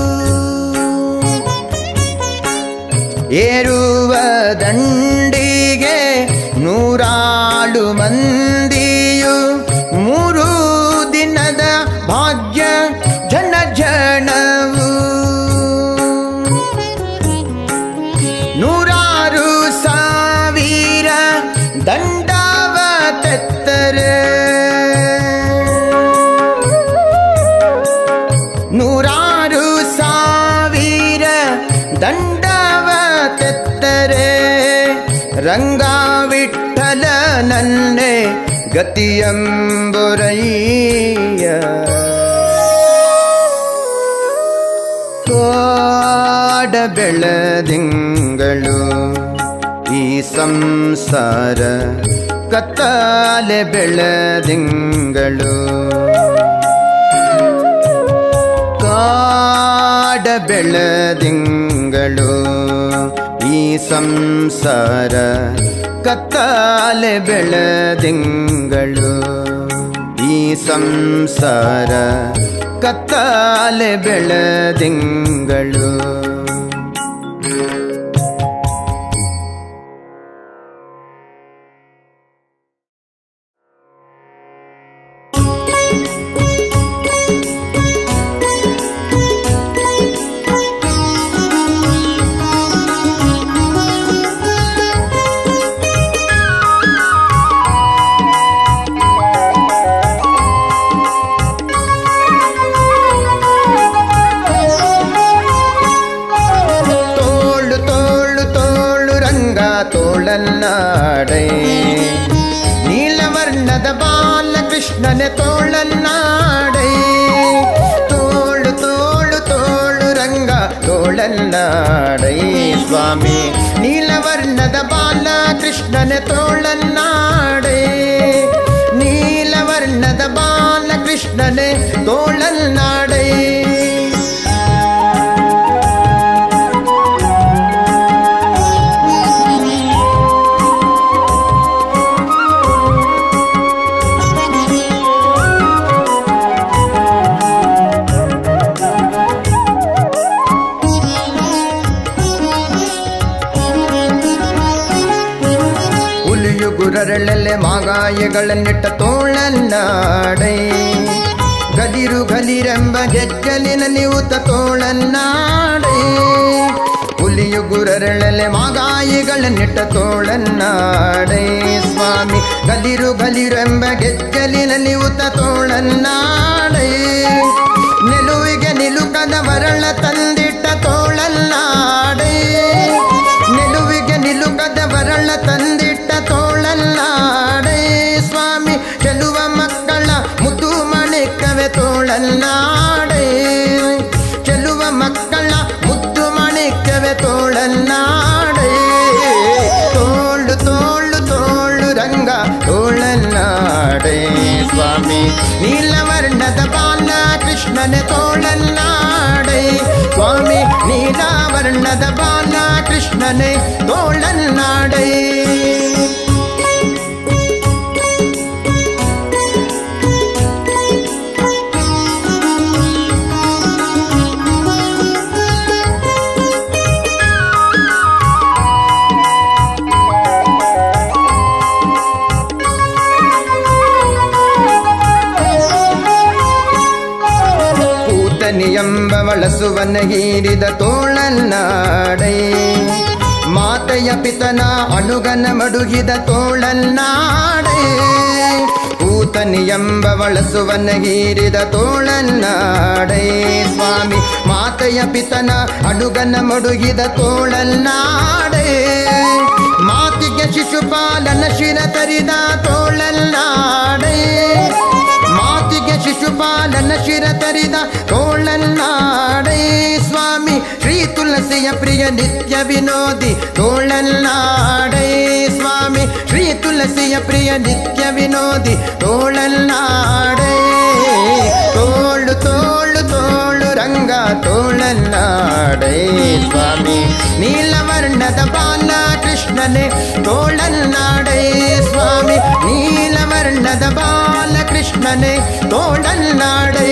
ಏರುವ ದಂಡಿಗೆ ನೂರಾಳು ಮಂದಿಯು ಮೂರು ದಿನದ ಭಾಗ್ಯ ಝಣ ಝಣವು ನೂರಾರು ಸಾವಿರ ದಂಡವ ತೆತ್ತರೆ ನೂರಾರು ಸಾವಿರ ದಂಡವ ತೆತ್ತರೆ ರಂಗ ವಿಠಲ ನನ್ನೆ ಗತಿಯಂಬುರಯ್ಯ ಕಾಡ ಬೆಳದಿಂಗಳು ಈ ಸಂಸಾರ ಕತ್ತಾಲೆ ಬೆಳದಿಂಗಳು ಕಾಡ ಬೆಳದಿಂಗಳು ಈ ಸಂಸಾರ ಕತ್ತಾಲೆ ಬೆಳದಿಂಗಳು ಈ ಸಂಸಾರ ಕತ್ತಾಲೆ ಬೆಳದಿಂಗಳು ತೋಳನ್ನಾಡೆ ನೀಲವರ್ಣದ ಬಾಲಕೃಷ್ಣನೆ ತೋಳನ್ನಾಡೆ ತೋಳು ತೋಳು ತೋಳು ರಂಗ ತೋಳನ್ನಾಡೆ ಸ್ವಾಮಿ ನೀಲವರ್ಣದ ಬಾಲಕೃಷ್ಣನೆ ತೋಳನ್ನಾಡೆ ನೀಲವರ್ಣದ ಬಾಲಕೃಷ್ಣನೆ ತೋಳನ್ನಾಡೆ ಗುರರಳೆಲೆ ಮಾಗಾಯಗಳನ್ನಿಟ್ಟ ತೋಳನ್ನಾಡೆ ಗದಿರು ಗಲಿರೆಂಬ ಗೆಜ್ಜಲಿನಲ್ಲಿ ಊತ ತೋಳನ್ನಾಡೆ ಹುಲಿಯು ಗುರರಳೆಲೆ ಮಾಗಾಯಿಗಳನ್ನಿಟ್ಟ ತೋಳನ್ನಾಡೆ ಸ್ವಾಮಿ ಗಲಿರು ಗಲಿರೆಂಬ ಗೆಜ್ಜಲಿನಲ್ಲಿ ಊತ ತೋಳನ್ನಾಡೆ ನಿಲುವಿಗೆ ನಿಲುಕದ ವರಳ ತಂದಿಟ್ಟ ತೋಳನ್ನಾಡೆ ನಿಲುವಿಗೆ ನಿಲುಕದ ವರಳ ತಂದಿಟ್ಟ ತೋಳನ್ನಾಡೆ ಸ್ವಾಮಿ ಚೆಲುವ ಮಕ್ಕಳ ಮುದ್ದು ಮಣಿಕವೆ ತೋಳನ್ನಾಡೆ ಚೆಲುವ ಮಕ್ಕಳ ಮುದ್ದು ಮಣಿಕವೆ ತೋಳನ್ನಾಡೆ ತೋಳು ತೋಳು ತೋಳು ರಂಗ ತೋಳನ್ನಾಡೆ ಸ್ವಾಮಿ ನೀಲವ ನೀಲವರ್ಣದ ಬಾಲ ಕೃಷ್ಣನೆ ತೋಳಲ್ನಾಡೆ ಸ್ವಾಮಿ ನೀಲವರ್ಣದ ಬಾಲ ಕೃಷ್ಣನೆ ತೋಳಲ್ನಾಡೆ ಎಂಬ ಬಳಸುವನ ಹೀರಿದ ತೋಳಲ್ನಾಡೆ ಮಾತೆಯ ಪಿತನ ಅಣುಗನ ಮಡುಗಿದ ತೋಳಲ್ನಾಡೆ ಕೂತನಿ ಎಂಬ ಬಳಸುವನ ಹೀರಿದ ತೋಳಲ್ನಾಡೆ ಸ್ವಾಮಿ ಮಾತೆಯ ಪಿತನ ಅಣುಗನ ಮಡುಗಿದ ತೋಳಲ್ನಾಡೆ ಮಾತಿಗೆ ಶಿಶುಪಾಲನ ಶಿರ ತರಿದ ತೋಳಲ್ನಾಡೆ ಮಾತಿಗೆ ಶಿಶುಪಾಲನ ಶಿರ ತರಿದ ತೋಳಲ್ನಾಡೆ ಸ್ವಾಮಿ ಶ್ರೀ ತುಳಸಿಯ ಪ್ರಿಯ ನಿತ್ಯ ವಿನೋದಿ ತೋಳಲ್ನಾಡೆ ಸ್ವಾಮಿ ಶ್ರೀ ತುಳಸಿಯ ಪ್ರಿಯ ನಿತ್ಯ ವಿನೋದಿ ತೋಳಲ್ನಾಡೆ ತೋಳು ತೋಳು ತೋಳು ರಂಗ ತೋಳಲ್ನಾಡೆ ಸ್ವಾಮಿ ನೀಲವರ್ಣದ ಬಾಲ ಕೃಷ್ಣನೆ ತೋಳಲ್ನಾಡೆ ಸ್ವಾಮಿ ನೀಲವರ್ಣದ ಬಾಲ ಕೃಷ್ಣನೆ ತೋಳಲ್ನಾಡೆ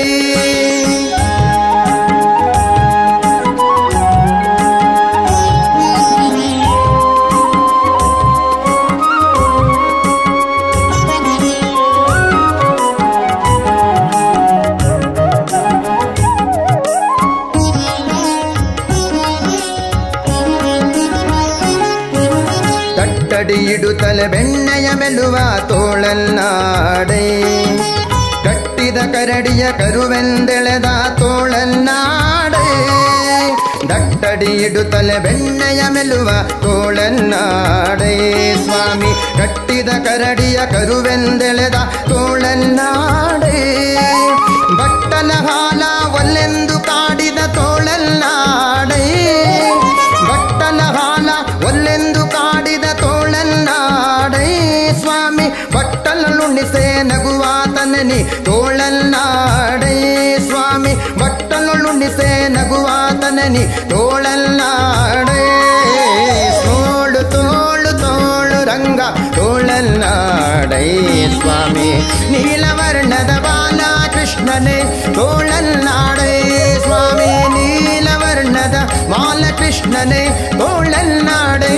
ತಟ್ಟಡಿ ಇಡುತ್ತಲೆ ಬೆಣ್ಣೆಯ ಮೆಲುವ ತೋಳಲ್ನಾಡೆ ಕಟ್ಟಿದ ಕರಡಿಯ ಕರುವೆಂದೆಳೆದ ತೋಳಲ್ನಾಡೆ ದಟ್ಟಡಿ ಇಡುತ್ತಲೆ ಬೆಣ್ಣೆಯ ಮೆಲುವ ತೋಳಲ್ನಾಡೆ ಸ್ವಾಮಿ ಕಟ್ಟಿದ ಕರಡಿಯ ಕರುವೆಂದೆಳೆದ ತೋಳಲ್ನಾಡೆ ಬಟ್ಟಲ ಹಾಲ ಒಲ್ಲೆಂದು ಕಾಡಿದ ತೋಳಲ್ನಾಡೆ ಬಟ್ಟಲ ಹಾಲ ಒಲ್ಲೆಂದು ಕಾಡಿದ ತೋಳಲ್ನಾಡೆ ಸ್ವಾಮಿ ಬಟ್ಟಲುಣಿಸೆ ನಗುವಾತನನಿ ತೋಳಲ್ನಾಡೆ ಸ್ವಾಮಿ ಬಟ್ಟಲುಣಿಸೆ ನಗುವಾತನನಿ ತೋಳಲ್ನಾಡೆ ತೋಳು ತೋಳು ತೋಳು ರಂಗ ತೋಳಲ್ನಾಡೆ ಸ್ವಾಮಿ ನೀಲವರ್ಣದ ಬಾಲ ಕೃಷ್ಣನೆ ತೋಳಲ್ನಾಡೆ ಸ್ವಾಮಿ ನೀಲವರ್ಣದ ಬಾಲ ಕೃಷ್ಣನೆ ತೋಳಲ್ನಾಡೆ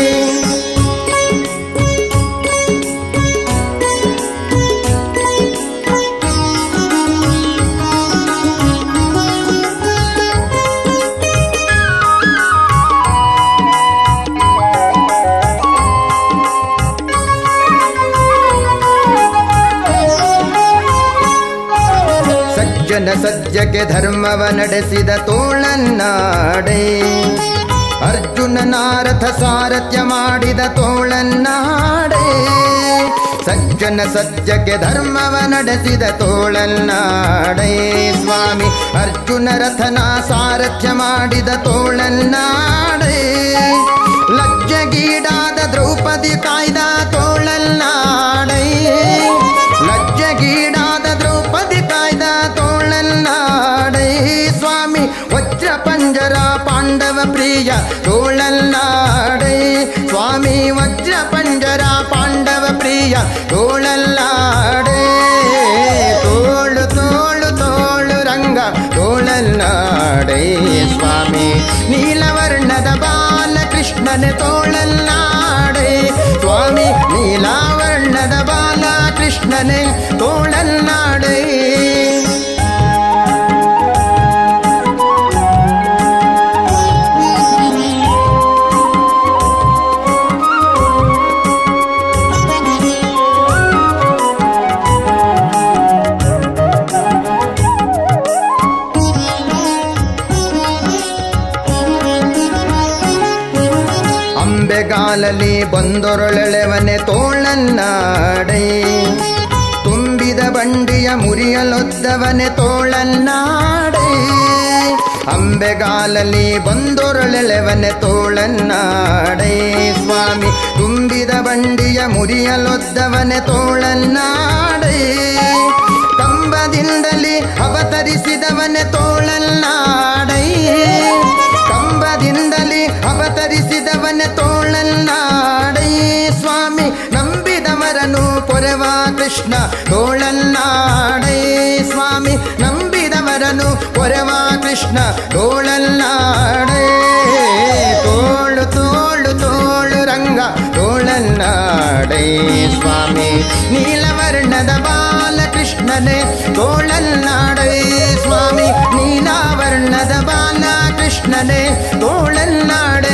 ಸಜ್ಜನ ಸಜ್ಜಕ್ಕೆ ಧರ್ಮವ ನಡೆಸಿದ ತೋಳಲ್ನಾಡೆ ಅರ್ಜುನ ನಾರಥ ಸಾರಥ್ಯ ಮಾಡಿದ ತೋಳಲ್ನಾಡೆ ಸಜ್ಜನ ಸಜ್ಜಕ್ಕೆ ಧರ್ಮವ ನಡೆಸಿದ ತೋಳಲ್ನಾಡೆ ಸ್ವಾಮಿ ಅರ್ಜುನ ರಥನ ಸಾರಥ್ಯ ಮಾಡಿದ ತೋಳಲ್ನಾಡೆ ಲಜ್ಜಗೀಡಾದ ದ್ರೌಪದಿ ಕಾಯ್ದ ತೋಳಲ್ನಾಡೆ ಲಜ್ಜಗೀಡಾದ ದ್ರೌಪದಿ ಕಾಯ್ದ ತೋಳಲ್ನಾಡೆ ಸ್ವಾಮಿ ವಜ್ರ ಪಂಜರ ಪಾಂಡವ ಪ್ರಿಯ ತೋಳಲ್ನಾಡೆ ಸ್ವಾಮಿ ವಜ್ರ ಪಂಜರ ಪಾಂಡವ ಪ್ರಿಯ ತೋಳಲ್ನಾಡೆ ತೋಳು ತೋಳು ತೋಳು ರಂಗ ತೋಳಲ್ನಾಡೆ ಸ್ವಾಮಿ ನೀಲವರ್ಣದ ಬಾಲ ಕೃಷ್ಣನೆ ತೋಳಲ್ನಾಡೆ ಸ್ವಾಮಿ ನೀಲವರ್ಣದ ಬಾಲ ಕೃಷ್ಣನೆ ತೋಳಲ್ನಾಡೆ ಅಂಬೆಗಾಲಲ್ಲಿ ಬಂದೊರಳೆಳೆವನೆ ತೋಳಲ್ನಾಡೆ ತುಂಬಿದ ಬಂಡಿಯ ಮುರಿಯಲೊದ್ದವನೆ ತೋಳಲ್ನಾಡೆ ಅಂಬೆಗಾಲಲ್ಲಿ ಬಂದೊರಳೆಳೆವನೆ ತೋಳಲ್ನಾಡೆ ಸ್ವಾಮಿ ತುಂಬಿದ ಬಂಡಿಯ ಮುರಿಯಲೊದ್ದವನೆ ತೋಳಲ್ನಾಡೆ ಕಂಬ ಕಂಬದಿಂದಲೇ ಅವತರಿಸಿದವನೇ ತೋಳಲ್ನಾಡೈ ಕಂಬದಿಂದಲೇ ಅವತರಿಸಿದವನೇ ತೋಳಲ್ನಾಡೈ ಸ್ವಾಮಿ ನಂಬಿದವರನು ಪೊರೆವ ಕೃಷ್ಣ ತೋಳಲ್ನಾಡೈ ಸ್ವಾಮಿ ನಂಬಿದವರನು ಪೊರೆವ ಕೃಷ್ಣ ತೋಳಲ್ನಾಡೈ ತೋಳು ತೋಳು ತೋಳು ರಂಗ ತೋಳಲ್ನಾಡೈ ಸ್ವಾಮಿ ನೀಲವರ್ಣದ ಬಾಲಕೃಷ್ಣನೇ ತೋಳಲ್ನಾಡೈ ಸ್ವಾಮಿ ನೀಲಾವರ್ಣದ ಬಾಲಕೃಷ್ಣನೇ ತೋಳಲ್ನಾಡೈ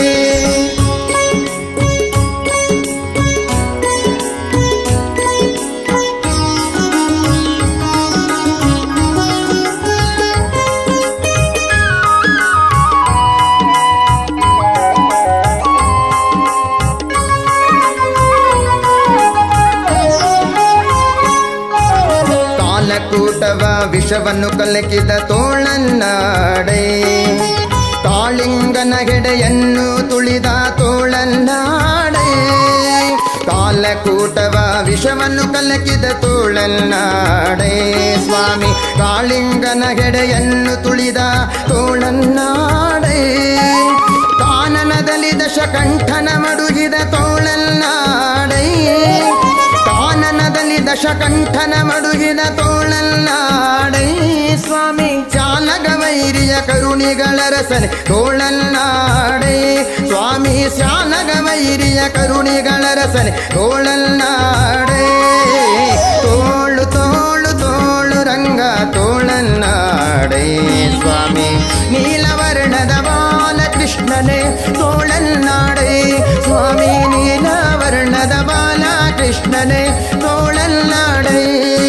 ಕೂಟವ ವಿಷವನ್ನು ಕಲಕಿದ ತೋಳಲ್ನಾಡೈ ಕಾಳಿಂಗನ ಹೆಡೆಯನ್ನು ತುಳಿದ ತೋಳಲ್ನಾಡೈ ಕಾಲಕೂಟವ ವಿಷವನ್ನು ಕಲಕಿದ ತೋಳಲ್ನಾಡೈ ಸ್ವಾಮಿ ಕಾಳಿಂಗನ ಹೆಡೆಯನ್ನು ತುಳಿದ ತೋಳಲ್ನಾಡೈ ಕಾನನದಲ್ಲಿ ದಶಕಂಠನ ಮಡುಗಿದ ತೋಳಲ್ನಾಡೈ ಕಾನನದಲ್ಲಿ ದಶಕಂಠನ ಮಡುಗಿದ ತೋಳಲ್ನಾಡೈ ಸ್ವಾಮಿ ಚಾಲಗವೈರಿಯ ಕರುಣಿಗಳ ರಸನೆ ತೋಳಲ್ನಾಡೈ ಸ್ವಾಮಿ ಚಾಲಗವೈರಿಯ ಕರುಣಿಗಳ ರಸನೆ ತೋಳಲ್ನಾಡೈ ತೋಳು ತೋಳು ತೋಳು ರಂಗ ತೋಳಲ್ನಾಡೈ ಸ್ವಾಮಿ ನೀಲವರ್ಣದ ಬಾಲಕೃಷ್ಣನೇ ತೋಳಲ್ನಾಡೈ ಸ್ವಾಮಿ ನೀಲವರ್ಣದ ಬಾಲಕೃಷ್ಣನೇ ತೋಳಲ್ನಾಡೈ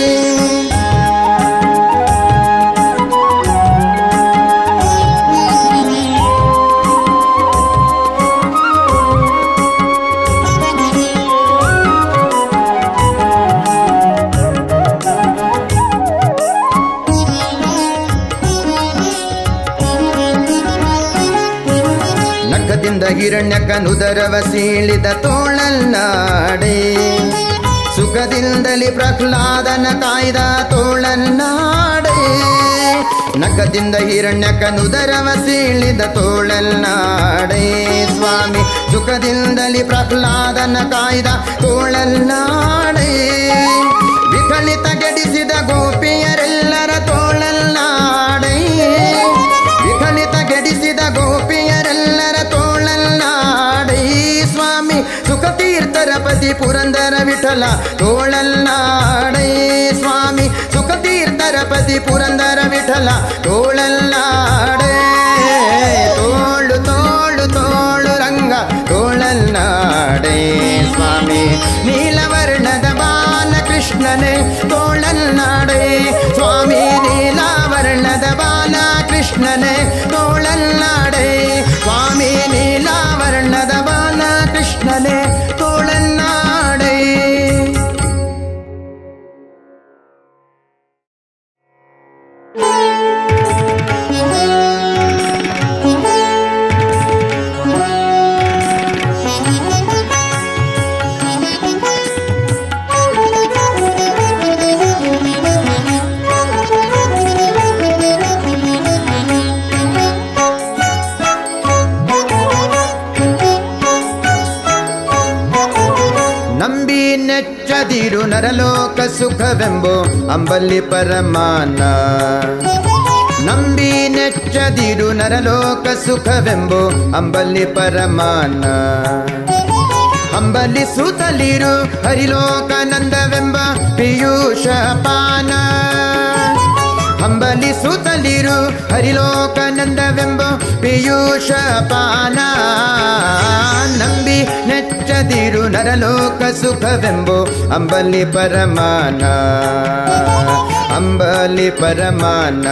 ನಖದಿಂದ ಹಿರಣ್ಯಕನುದರವ ಸೀಳಿದ ತೋಳಲ್ನಾಡೈ ಸುಖದಿಂದಲೇ ಪ್ರಹ್ಲಾದನ ಕಾಯ್ದ ತೋಳಲ್ನಾಡೈ ನಖದಿಂದ ಹಿರಣ್ಯಕನುದರವ ಸೀಳಿದ ತೋಳಲ್ನಾಡೈ ಸ್ವಾಮಿ ಸುಖದಿಂದಲೇ ಪ್ರಹ್ಲಾದನ ಕಾಯ್ದ ತೋಳಲ್ನಾಡೈ ವಿಕಲಿತ ಗೆಡಿಸಿದ ಗೋಪಿಯರೆಲ್ಲರ ತೋಳಲ್ನಾಡೈ ವಿಕಲಿತ ಗೆಡಿಸಿದ ಗೋಪಿಯರೆಲ್ಲರ ತೋಳಲ್ನಾಡೈ ಸ್ವಾಮಿ ಸುಖತೀರ್ಥರ ಪತಿ ಪುರಂದರ ವಿಠಲ ತೋಳಲ್ನಾಡೈ ಸ್ವಾಮಿ ಸುಖತೀರ್ಥರ ಪತಿ ಪುರಂದರ ವಿಠಲ ತೋಳಲ್ನಾಡೈ ತೋಳು ತೋಳು ತೋಳು ರಂಗ ತೋಳಲ್ನಾಡೈ ಸ್ವಾಮಿ ನೀಲವರ್ಣದ ಬಾಲಕೃಷ್ಣನೇ ತೋಳಲ್ನಾಡೈ ಸ್ವಾಮಿ ನೀಲಾವರ್ಣದ ಬಾಲಕೃಷ್ಣನೇ ತೋಳಲ್ನಾಡೈ ಸ್ವಾಮಿ ನೀಲಾವರ್ಣದ ಬಾಲಕೃಷ್ಣನೇ ತೋಳಲ್ನಾಡೈ ನಂಬಿ ನೆಚ್ಚದಿರು ನರಲೋಕ ಸುಖವೆಂಬೋ ಅಂಬಲ್ಲಿ ಪರಮಾನ ನಂಬಿ ನೆಚ್ಚದಿರು ನರಲೋಕ ಸುಖವೆಂಬೋ ಅಂಬಲ್ಲಿ ಪರಮಾನ ಅಂಬಲಿ ಸುತಲಿರು ಹರಿಲೋಕಾನಂದವೆಂಬ ಪಿಯೂಷ ಪಾನ ಅಂಬಲಿ ಸುತಲಿರು ಹರಿಲೋಕಾನಂದವೆಂಬ ಪಿಯೂಷ ಪಾನ ನಂಬಿ ನೆಚ್ಚದಿರು ನರಲೋಕ ಸುಖವೆಂಬೋ ಅಂಬಲಿ ಪರಮಾನ ಅಂಬಲಿ ಪರಮಾನ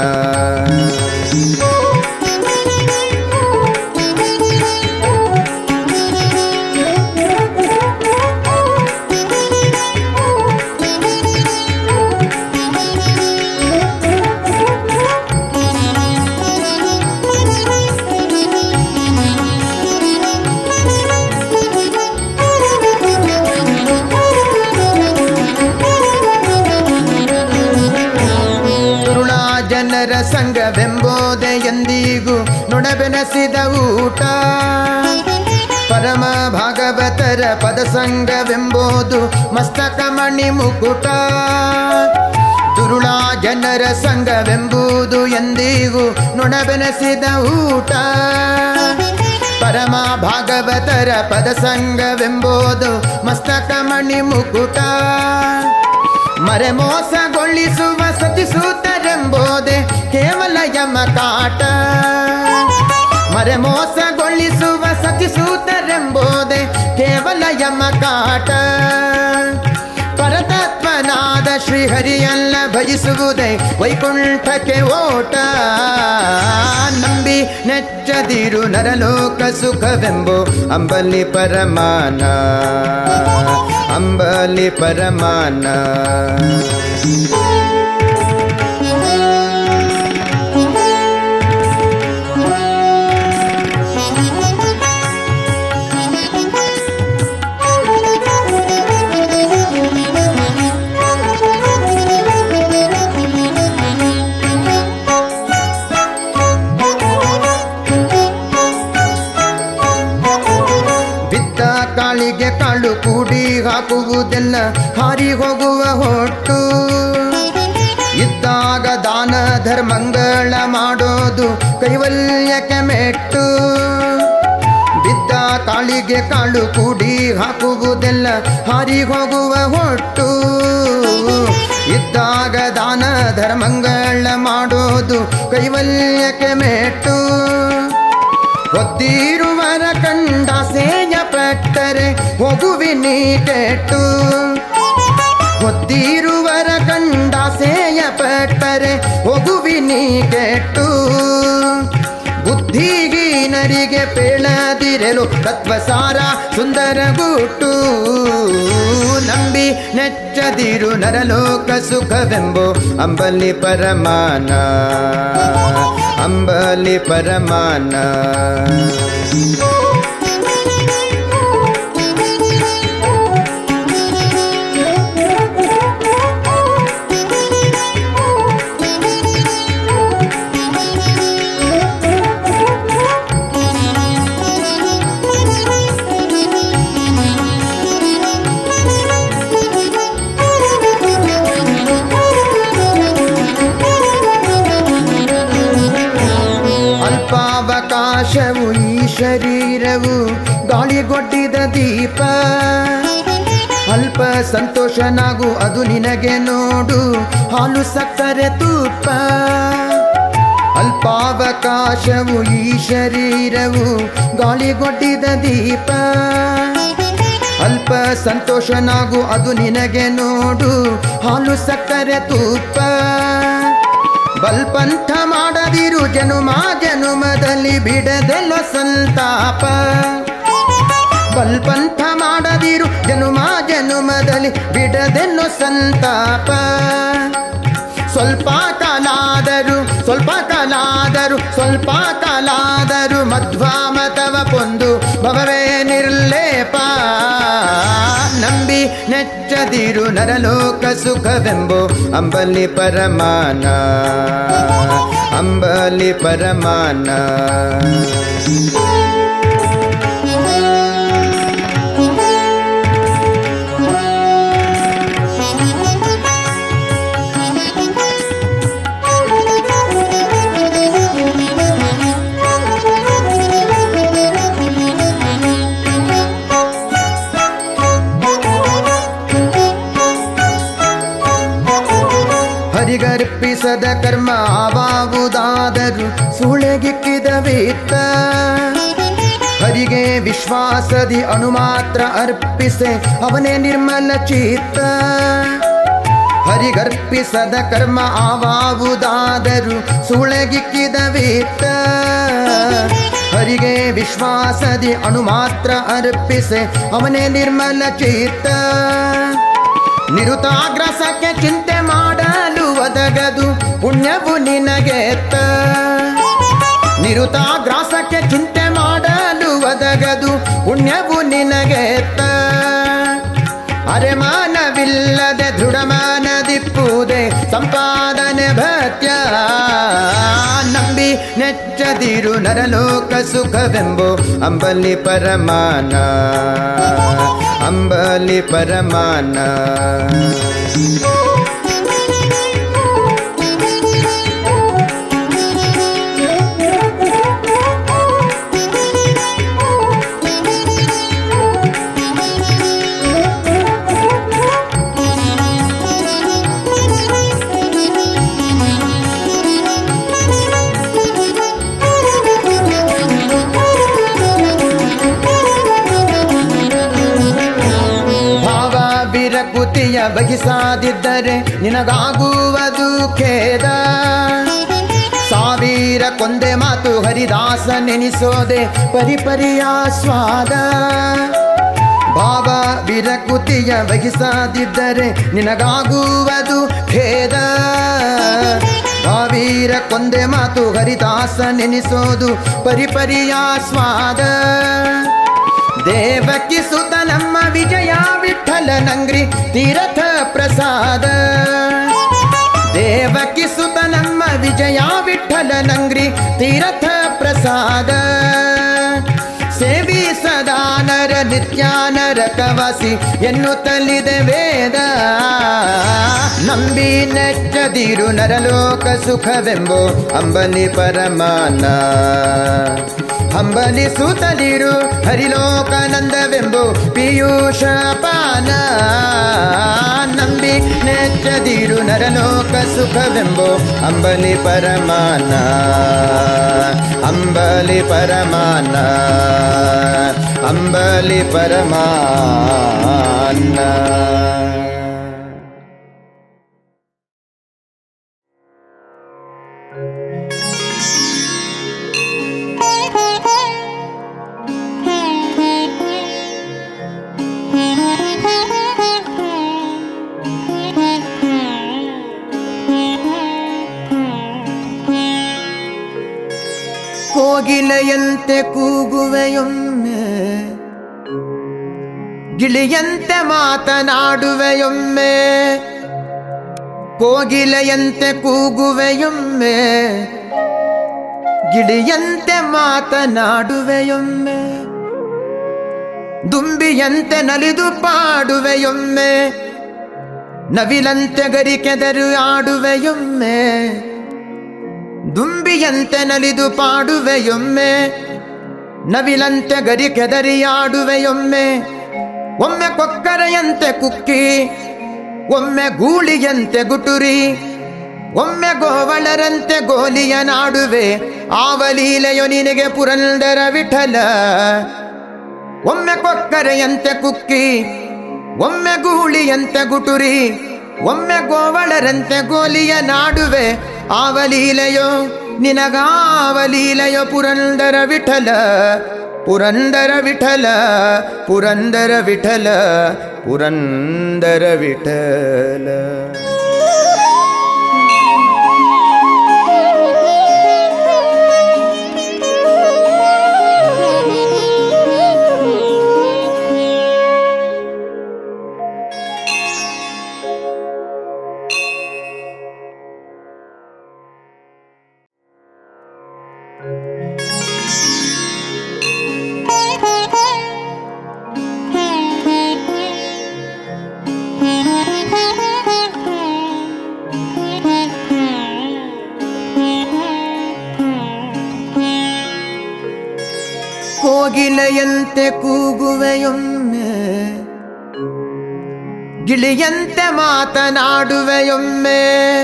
ಜನರ ಸಂಘವೆಂಬೋದೆ ಎಂದಿಗೂ ನೊಣಬೆನಸಿದ ಊಟ. ಪರಮ ಭಾಗವತರ ಪದ ಸಂಘವೆಂಬುದು ಮಸ್ತಕ ಮಣಿ ಮುಕುಟ. ದುರುಳ ಜನರ ಸಂಘವೆಂಬುದು ಎಂದಿಗೂ ನೊಣಬೆನಸಿದ ಊಟ. ಪರಮ ಭಾಗವತರ ಪದ ಸಂಘವೆಂಬುದು ಮಸ್ತಕ ಮಣಿ ಮುಕುಟ. ಮರೆ ಮೋಸಗೊಳಿಸುವ ಸತಿಸೂತರೆಂಬೋದೆ ಕೇವಲ ಯಮ ಕಾಟ. ಮರೆ ಮೋಸಗೊಳಿಸುವ ಸತಿಸೂತರೆಂಬೋದೆ ಕೇವಲ ಯಮ ಕಾಟ. ಪರತತ್ವನಾದ ಶ್ರೀಹರಿಯಲ್ಲ ಭಜಿಸುವುದೇ ವೈಕುಂಠಕ್ಕೆ ಓಟ. ನಂಬಿ ನೆಚ್ಚದಿರು ನರಲೋಕ ಸುಖವೆಂಬೋ ಅಂಬಲಿ ಪರಮಾನ, ಅಂಬಲಿ ಪರಮಾನ. ಕಾಳಿಗೆ ಕಾಳು ಕೂಡಿ ಹಾಕುವುದೆಲ್ಲ ಹಾರಿ ಹೋಗುವ ಹೊಟ್ಟು. ಇದ್ದಾಗ ದಾನ ಧರ್ಮಂಗಳ ಮಾಡೋದು ಕೈವಲ್ಯಕ್ಕೆ ಮೆಟ್ಟು. ಬಿದ್ದ ಕಾಳಿಗೆ ಕಾಳು ಕೂಡಿ ಹಾಕುವುದೆಲ್ಲ ಹಾರಿ ಹೋಗುವ ಹೊಟ್ಟು. ಇದ್ದಾಗ ದಾನ ಧರ್ಮಂಗಳ ಮಾಡೋದು ಕೈವಲ್ಯಕ್ಕೆ ಮೆಟ್ಟು. ಹೊದ್ದಿರುವರ ಕಂಡ ಸೇಯ ಪಟ್ಟರೆ ಹೋಗುವಿನಿ ಕೆಟ್ಟು. ಹೊದ್ದಿರುವರ ಕಂಡ ಸೇಯ ಪಟ್ಟರೆ ಹೋಗುವಿನಿ ಕೆಟ್ಟು. ಬುದ್ಧಿಹೀನರಿಗೆ ಪೇಳದಿರಲು ತತ್ವಸಾರ ಸುಂದರ ಗುಟ್ಟು. ನಂಬಿ ನೆಚ್ಚದಿರು ನರಲೋಕ ಸುಖವೆಂಬೋ ಅಂಬಲಿ ಪರಮಾನ, ಅಂಬಲಿ ಪರಮಾನ. ಅಲ್ಪಾವಕಾಶವು ಈ ಶರೀರವು ಗಾಳಿಗೊಡ್ಡಿದ ದೀಪ. ಅಲ್ಪ ಸಂತೋಷನಾಗು ಅದು ನಿನಗೆ ನೋಡು ಹಾಲು ಸಕ್ಕರೆ ತುಪ್ಪ. ಅಲ್ಪಾವಕಾಶವು ಈ ಶರೀರವು ಗಾಳಿಗೊಡ್ಡಿದ ದೀಪ. ಅಲ್ಪ ಸಂತೋಷನಾಗು ಅದು ನಿನಗೆ ನೋಡು ಹಾಲು ಸಕ್ಕರೆ ತುಪ್ಪ. ಬಲ್ಪಂಥ ಮಾಡದಿರು ಜನುಮ ಜನುಮದಲ್ಲಿ ಬಿಡದೆಲ್ಲೋ ಸಂತಾಪ. ಬಲ್ಪಂಥ ಮಾಡದಿರು ಜನುಮ ಜನುಮದಲ್ಲಿ ಬಿಡದೆಲ್ಲೋ ಸಂತಾಪ. ಸ್ವಲ್ಪ ಕಾಲಾದರು ಸ್ವಲ್ಪ ಕಾಲಾದರು ಸ್ವಲ್ಪ ಕಾಲಾದರು ಮಧ್ವಾಮತವ ಪೊಂದು ಭವವೇ ನಿರ್ಲೇಪ. ನಂಬಿ ನೆಚ್ಚದಿರು ನರಲೋಕ ಸುಖವೆಂಬೋ ಅಂಬಲಿ ಪರಮಾನ, ಅಂಬಲಿ ಪರಮಾನ. ಹರಿಗರ್ಪಿಸದ ಕರ್ಮ ಆವಾವುದಾದರೂ ಸೂಳೆಗಿಕ್ಕಿದ ವಿತ್ತ. ಹರಿಗೆ ವಿಶ್ವಾಸದಿ ಅಣುಮಾತ್ರ ಅರ್ಪಿಸೆ ಅವನೇ ನಿರ್ಮಲ ಚಿತ್ತ. ಹರಿಗರ್ಪಿಸದ ಕರ್ಮ ಆವಾವುದಾದರೂ ಸೂಳೆಗಿಕ್ಕಿದ ವಿತ್ತ. ಹರಿಗೆ ವಿಶ್ವಾಸದಿ ಅಣುಮಾತ್ರ ಅರ್ಪಿಸೆ ಅವನೇ ನಿರ್ಮಲ ಚಿತ್ತ. ನಿರುತಾಗ್ರಸಕ್ಕೆ ಚಿಂತೆ ಮಾಡಲು ಒದಗದು ಪುಣ್ಯವು ನಿನಗೆತ್ತ. ನಿರುತಾಗ್ರಾಸಕ್ಕೆ ಚಿಂತೆ ಮಾಡಲು ಒದಗದು ಪುಣ್ಯವು ನಿನಗೆತ್ತ. ಅರೆಮಾನವಿಲ್ಲದೆ ದೃಢಮಾನದಿಪ್ಪುವುದೇ ಸಂಪಾದನೆ ಭತ್ಯ. ನೆಚ್ಚದಿರು ನರಲೋಕ ಸುಖವೆಂಬೋ ಅಂಬಲಿ ಪರಮಾನ ಅಂಬಲಿ ಪರಮಾನ. ವಿರಕುತಿಯ ಬಗಿಸಾದಿದ್ದರೆ ನಿನಗಾಗುವುದು ಖೇದ. ಸಾವಿರ ಕೊಂದೆ ಮಾತು ಹರಿದಾಸ ನೆನಿಸೋದೆ ಪರಿಪರಿಯ ಸ್ವಾದ. ಭಾವ ವಿರಕುತಿಯ ಬಗಿಸಾದಿದ್ದರೆ ನಿನಗಾಗುವುದು ಖೇದ. ಸಾವಿರ ಕೊಂದೆ ಮಾತು ಹರಿದಾಸ ನೆನಿಸೋದು ಪರಿಪರಿಯ ಸ್ವಾದ. ದೇವಕಿ ಸುತ ನಮ್ಮ ವಿಜಯ ವಿಠಲ ನಂಗ್ರಿ ತೀರಥ ಪ್ರಸಾದ. ದೇವಕಿ ಸುತ ನಮ್ಮ ವಿಜಯ ವಿಠಲ ನಂಗ್ರಿ ತೀರಥ ಪ್ರಸಾದ. ಸೇವಿ ಸದಾ ನರ ನಿತ್ಯಾನರ ಕವಸಿ ಎನ್ನುತ್ತಲಿದೆ ವೇದ. ನಂಬಿ ನೆಚ್ಚದಿರು ನರಲೋಕ ಸುಖವೆಂಬೋ ಅಂಬಲಿ ಪರಮಾನ. ಹಂಬಲಿ ಸುತ್ತಲಿರು ಹರಿಲೋಕಾನಂದವೆಂಬೋ ಪೀಯೂಷ ಪಾನ. ನಂಬಿ ನೆಚ್ಚದಿರು ನರಲೋಕ ಸುಖವೆಂಬೋ ಅಂಬಲಿ ಪರಮಾನ ಅಂಬಲಿ ಪರಮಾನ ಅಂಬಲಿ ಪರಮಾನ. ಕೋಗಿಲೆಯಂತೆ ಕೂಗುವೆಯೊಮ್ಮೆ, ಗಿಳಿಯಂತೆ ಮಾತನಾಡುವೆಯೊಮ್ಮೆ. ಕೋಗಿಲೆಯಂತೆ ಕೂಗುವೆಯೊಮ್ಮೆ, ಗಿಳಿಯಂತೆ ಮಾತನಾಡುವೆಯೊಮ್ಮೆ. ದುಂಬಿಯಂತೆ ನಲಿದು ಪಾಡುವೆಯೊಮ್ಮೆ, ನವಿಲಂತೆ ಗರಿಕೆದರು ಆಡುವೆಯೊಮ್ಮೆ. ದುಂಬಿಯಂತೆ ನಲಿದು ಪಾಡುವೆಯೊಮ್ಮೆ, ನವಿಲಂತೆ ಗರಿಕೆದರಿ ಆಡುವೆಯೊಮ್ಮೆ. ಒಮ್ಮೆ ಕೊಕ್ಕರೆಯಂತೆ ಕುಕ್ಕಿ, ಒಮ್ಮೆ ಗೂಳಿಯಂತೆ ಗುಟುರಿ, ಒಮ್ಮೆ ಗೋವಳರಂತೆ ಗೋಲಿಯ ನಾಡುವೆ. ಆವಲೀಲೆಯೋ ನಿನಗೆ ಪುರಂದರ ವಿಠಲ. ಒಮ್ಮೆ ಕೊಕ್ಕರೆಯಂತೆ ಕುಕ್ಕಿ, ಒಮ್ಮೆ ಗೂಳಿಯಂತೆ ಗುಟುರಿ, ಒಮ್ಮೆ ಗೋವಳರಂತೆ ಗೋಲಿಯ ನಾಡುವೆ. ಆವಲೀಲೆಯೋ ನಿನಗಾವಲೀಲೆಯೋ ಪುರಂದರ ವಿಠಲ. ಪುರಂದರ ವಿಠಲ ಪುರಂದರ ವಿಠಲ ಪುರಂದರ ವಿಠಲ. ಕೋಗಿಲೆಯಂತೆ ಕೂಗುವೆಯೊಮ್ಮೆ, ಗಿಳಿಯಂತೆ ಮಾತನಾಡುವೆಯೊಮ್ಮೆ.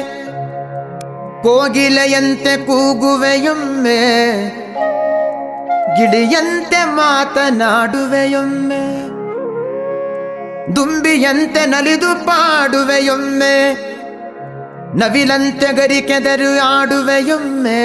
ಕೋಗಿಲೆಯಂತೆ ಕೂಗುವೆಯೊಮ್ಮೆ, ಗಿಳಿಯಂತೆ ಮಾತನಾಡುವೆಯೊಮ್ಮೆ. ದುಂಬಿಯಂತೆ ನಲಿದು ಪಾಡುವೆಯೊಮ್ಮೆ, ನವಿಲಂತೆ ಗರಿಕೆದರು ಆಡುವೆಯೊಮ್ಮೆ.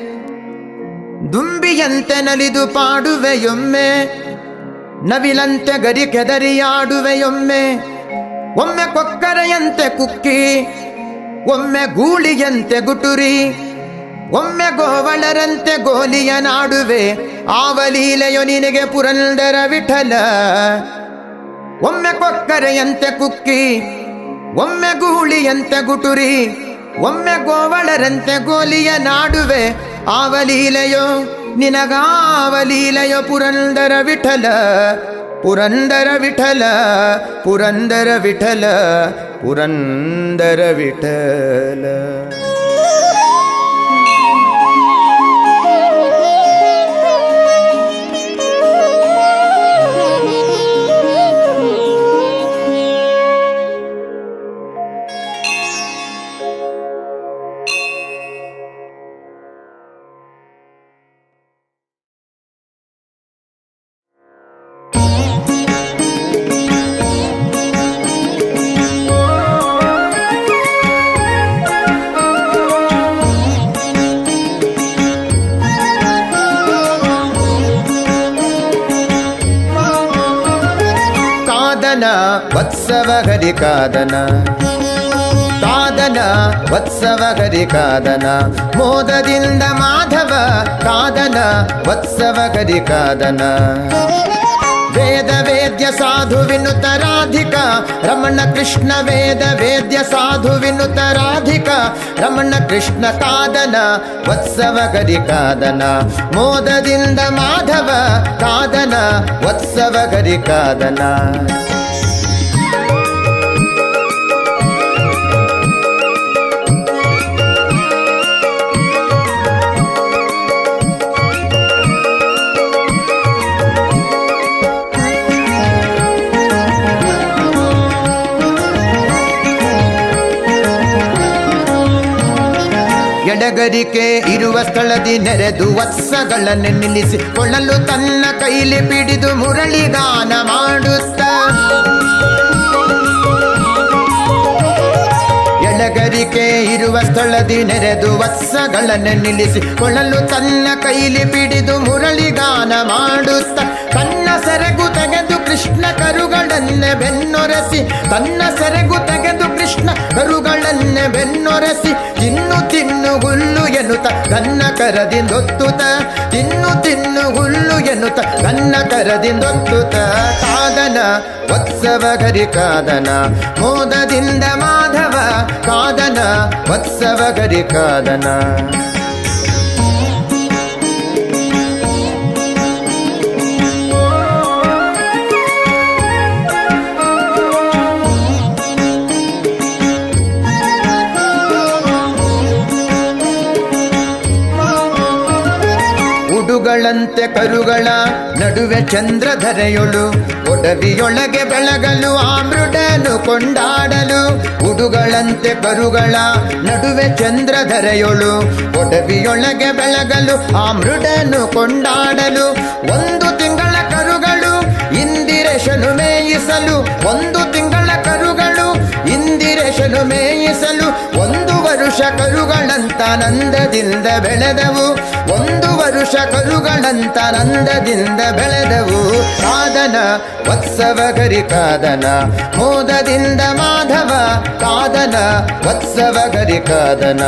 ದುಂಬಿಯಂತೆ ನಲಿದು ಪಾಡುವೆಯೊಮ್ಮೆ, ನವಿಲಂತೆ ಗರಿಕೆದರಿ ಆಡುವೆಯೊಮ್ಮೆ. ಒಮ್ಮೆ ಕೊಕ್ಕರೆಯಂತೆ ಕುಕ್ಕಿ, ಒಮ್ಮೆ ಗೂಳಿಯಂತೆ ಗುಟುರಿ, ಒಮ್ಮೆ ಗೋವಳರಂತೆ ಗೋಲಿಯ ನಾಡುವೆ. ಆವಲೀಲೆಯೋ ನಿನಗೆ ಪುರಂದರ ವಿಠಲ. ಒಮ್ಮೆ ಕೊಕ್ಕರೆಯಂತೆ ಕುಕ್ಕಿ, ಒಮ್ಮೆ ಗೂಳಿಯಂತೆ ಗುಟುರಿ, ಒಮ್ಮೆ ಗೋವಳರಂತೆ ಗೋಲಿಯ ನಾಡುವೆ. ಆವಲೀಲೆಯೋ ನಿನಗಾವಲೀಲೆಯೋ ಪುರಂದರ ವಿಠಲ ಪುರಂದರ ವಿಠಲ ಪುರಂದರ ವಿಠಲ ಪುರಂದರ ವಿಠಲ. ವತ್ಸವ ಹರಿ ಕಾದನ ಕಾದನ ವತ್ಸವ ಹರಿ ಕಾದನ ಮೋದದಿಂದ ಮಾಧವ ಕಾದನ ವತ್ಸವ ಹರಿ ಕಾದನ. ವೇದ ವೇದ್ಯ ಸಾಧು ವಿನುತ ರಾಧಿಕ ರಮಣ ಕೃಷ್ಣ ವೇದ ವೇದ್ಯ ಸಾಧು ವಿನುತ ರಾಧಿಕ ರಮಣ ಕೃಷ್ಣ ಕಾದನ ವತ್ಸವ ಹರಿ ಕಾದನ ಮೋದದಿಂದ ಮಾಧವ ಕಾದನ ವತ್ಸವ ಹರಿ ಕಾದನ. ಎಡಗರಿಕೆ ಇರುವ ಸ್ಥಳದಿ ನೆರೆದು ವತ್ಸಗಳನ್ನು ನಿಲ್ಲಿಸಿ ಕೊಳ್ಳಲು ತನ್ನ ಕೈಲಿ ಪಿಡಿದು ಮುರಳಿಗಾನ ಮಾಡುತ್ತ ಎಡಗರಿಕೆ ಇರುವ ಸ್ಥಳದಿ ನೆರೆದು ವತ್ಸಗಳನ್ನು ನಿಲ್ಲಿಸಿ ಕೊಳ್ಳಲು ತನ್ನ ಕೈಲಿ ಪಿಡಿದು ಮುರಳಿಗಾನ ಮಾಡುತ್ತ ತನ್ನ ಸೆರಗು ತೆಗೆದು ಕೃಷ್ಣ ಕರುಗಳನ್ನೇ ಬೆನ್ನೊರೆಸಿ ತನ್ನ ಸೆರಗು ತೆಗೆದು ಕೃಷ್ಣ ಕರುಗಳನ್ನೇ ಬೆನ್ನೊರೆಸಿ ತಿನ್ನು ತಿನ್ನು ಹುಲ್ಲು ಎನ್ನುತ್ತ ತನ್ನ ಕರದಿಂದೊತ್ತುತ್ತ ತಿನ್ನು ತಿನ್ನು ಹುಲ್ಲು ಎನ್ನುತ್ತ ತನ್ನ ಕರದಿಂದೊತ್ತುತ್ತ ಕಾದನ ವತ್ಸವ ಹರಿ ಕಾದನ ಮೋದದಿಂದ ಮಾಧವ ಕಾದನ ವತ್ಸವ ಹರಿ ಕಾದನ. ಉಡುಗಳಂತೆ ಕರುಗಳ ನಡುವೆ ಚಂದ್ರಧರೆಯೊಳು ಒಡವಿಯೊಳಗೆ ಬೆಳಗಲು ಆ ಮೃಡನು ಕೊಂಡಾಡಲು. ಉಡುಗಳಂತೆ ಕರುಗಳ ನಡುವೆ ಚಂದ್ರಧರೆಯೊಳು ಒಡವಿಯೊಳಗೆ ಬೆಳಗಲು ಆ ಮೃಡನು ಕೊಂಡಾಡಲು. ಒಂದು ತಿಂಗಳ ಕರುಗಳು ಇಂದಿರೇಶನು ಮೇಯಿಸಲು ಒಂದು ತಿಂಗಳ ಕರುಗಳು ಇಂದಿರೇಶನು ಮೇಯಿಸಲು ಒಂದು ವರುಷ ಕರುಗಳಂತ ನಂದದಿಂದ ಬೆಳೆದವು ಒಂದು ವರುಷ ಕರುಗಳಂತ ನಂದದಿಂದ ಬೆಳೆದವು. ಕಾದನ ವತ್ಸವ ಹರಿ ಕಾದನ ಮೋದದಿಂದ ಮಾಧವ ಕಾದನ ವತ್ಸವ ಹರಿ ಕಾದನ.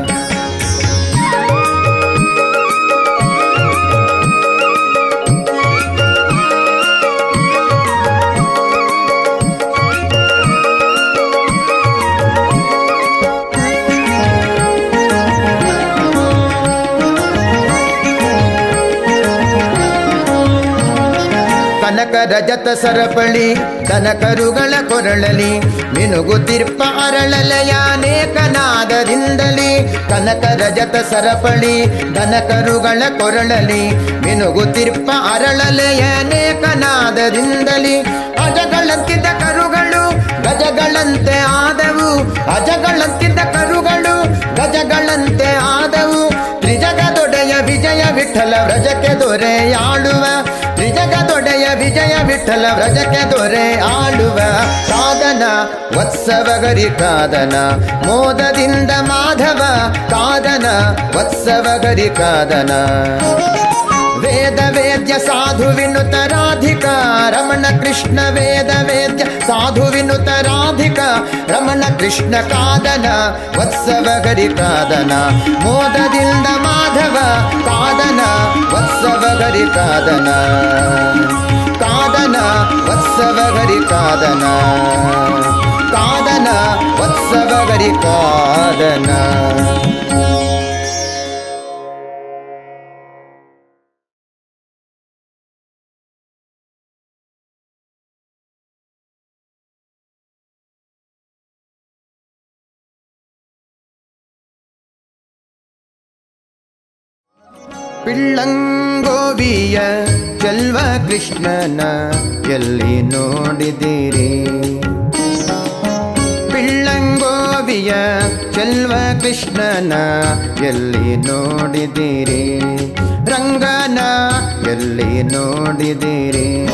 ಕನಕ ರಜತ ಸರಪಳಿ ದನಕರುಗಳ ಕೊರಳಲಿ ಮಿನುಗುತ್ತಿರ್ಪ ಅರಳಲೆಯಾನೇಕನಾದರಿಂದಲಿ. ಕನಕ ರಜತ ಸರಪಳಿ ದನಕರುಗಳ ಕೊರಳಲಿ ಮಿನುಗುತ್ತಿರ್ಪ ಅರಳಲೆಯಾನೇಕನಾದರಿಂದಲಿ. ಅಜಗಳಂತಿದ್ದ ಕರುಗಳು ಗಜಗಳಂತೆ ಆದವು ಅಜಗಳಂತಿದ್ದ ಕರುಗಳು ಗಜಗಳಂತೆ ಆದವು. ತ್ರಿಜಗದೊಡೆಯ ವಿಜಯ ವಿಠಲ ವ್ರಜಕ್ಕೆ ದೊರೆಯಾಳುವ ತ್ರಿಜಗದೊಡೆಯ ವಿಜಯ ವಿಠಲ ವ್ರಜಕ್ಕೆ ದೊರೆ ಆಳುವ. ಕಾದನ ವತ್ಸವ ಹರಿ ಕಾದನ ಮೋದದಿಂದ ಮಾಧವ ಕಾದನ ವತ್ಸವ ಹರಿ ಕಾದನ. ವೇದ ವೇದ್ಯ ಸಾಧು ವಿನುತ ರಾಧಿಕ ರಮಣ ಕೃಷ್ಣ ವೇದ ವೇದ್ಯ ಸಾಧು ವಿನುತ ರಾಧಿಕ ರಮಣ ಕೃಷ್ಣ ಕಾದನ ವತ್ಸವ ಹರಿ ಕಾದನ ಮೋದದಿಂದ ಮಾಧವ ಕಾದನ ವತ್ಸವ ಹರಿ ಕಾದನ. ಕಾದನ ವತ್ಸವ ಹರಿ ಕಾದನ ಕಾದನ ವತ್ಸವ ಹರಿ ಕಾದನ. ಪಿಳ್ಳಂಗೋವಿಯ ಚೆಲ್ವ ಕೃಷ್ಣನ ಎಲ್ಲಿ ನೋಡಿದಿರಿ? ಪಿಳ್ಳಂಗೋವಿಯ ಚೆಲ್ವ ಕೃಷ್ಣನ ಎಲ್ಲಿ ನೋಡಿದಿರಿ? ರಂಗನ ಎಲ್ಲಿ ನೋಡಿದಿರಿ?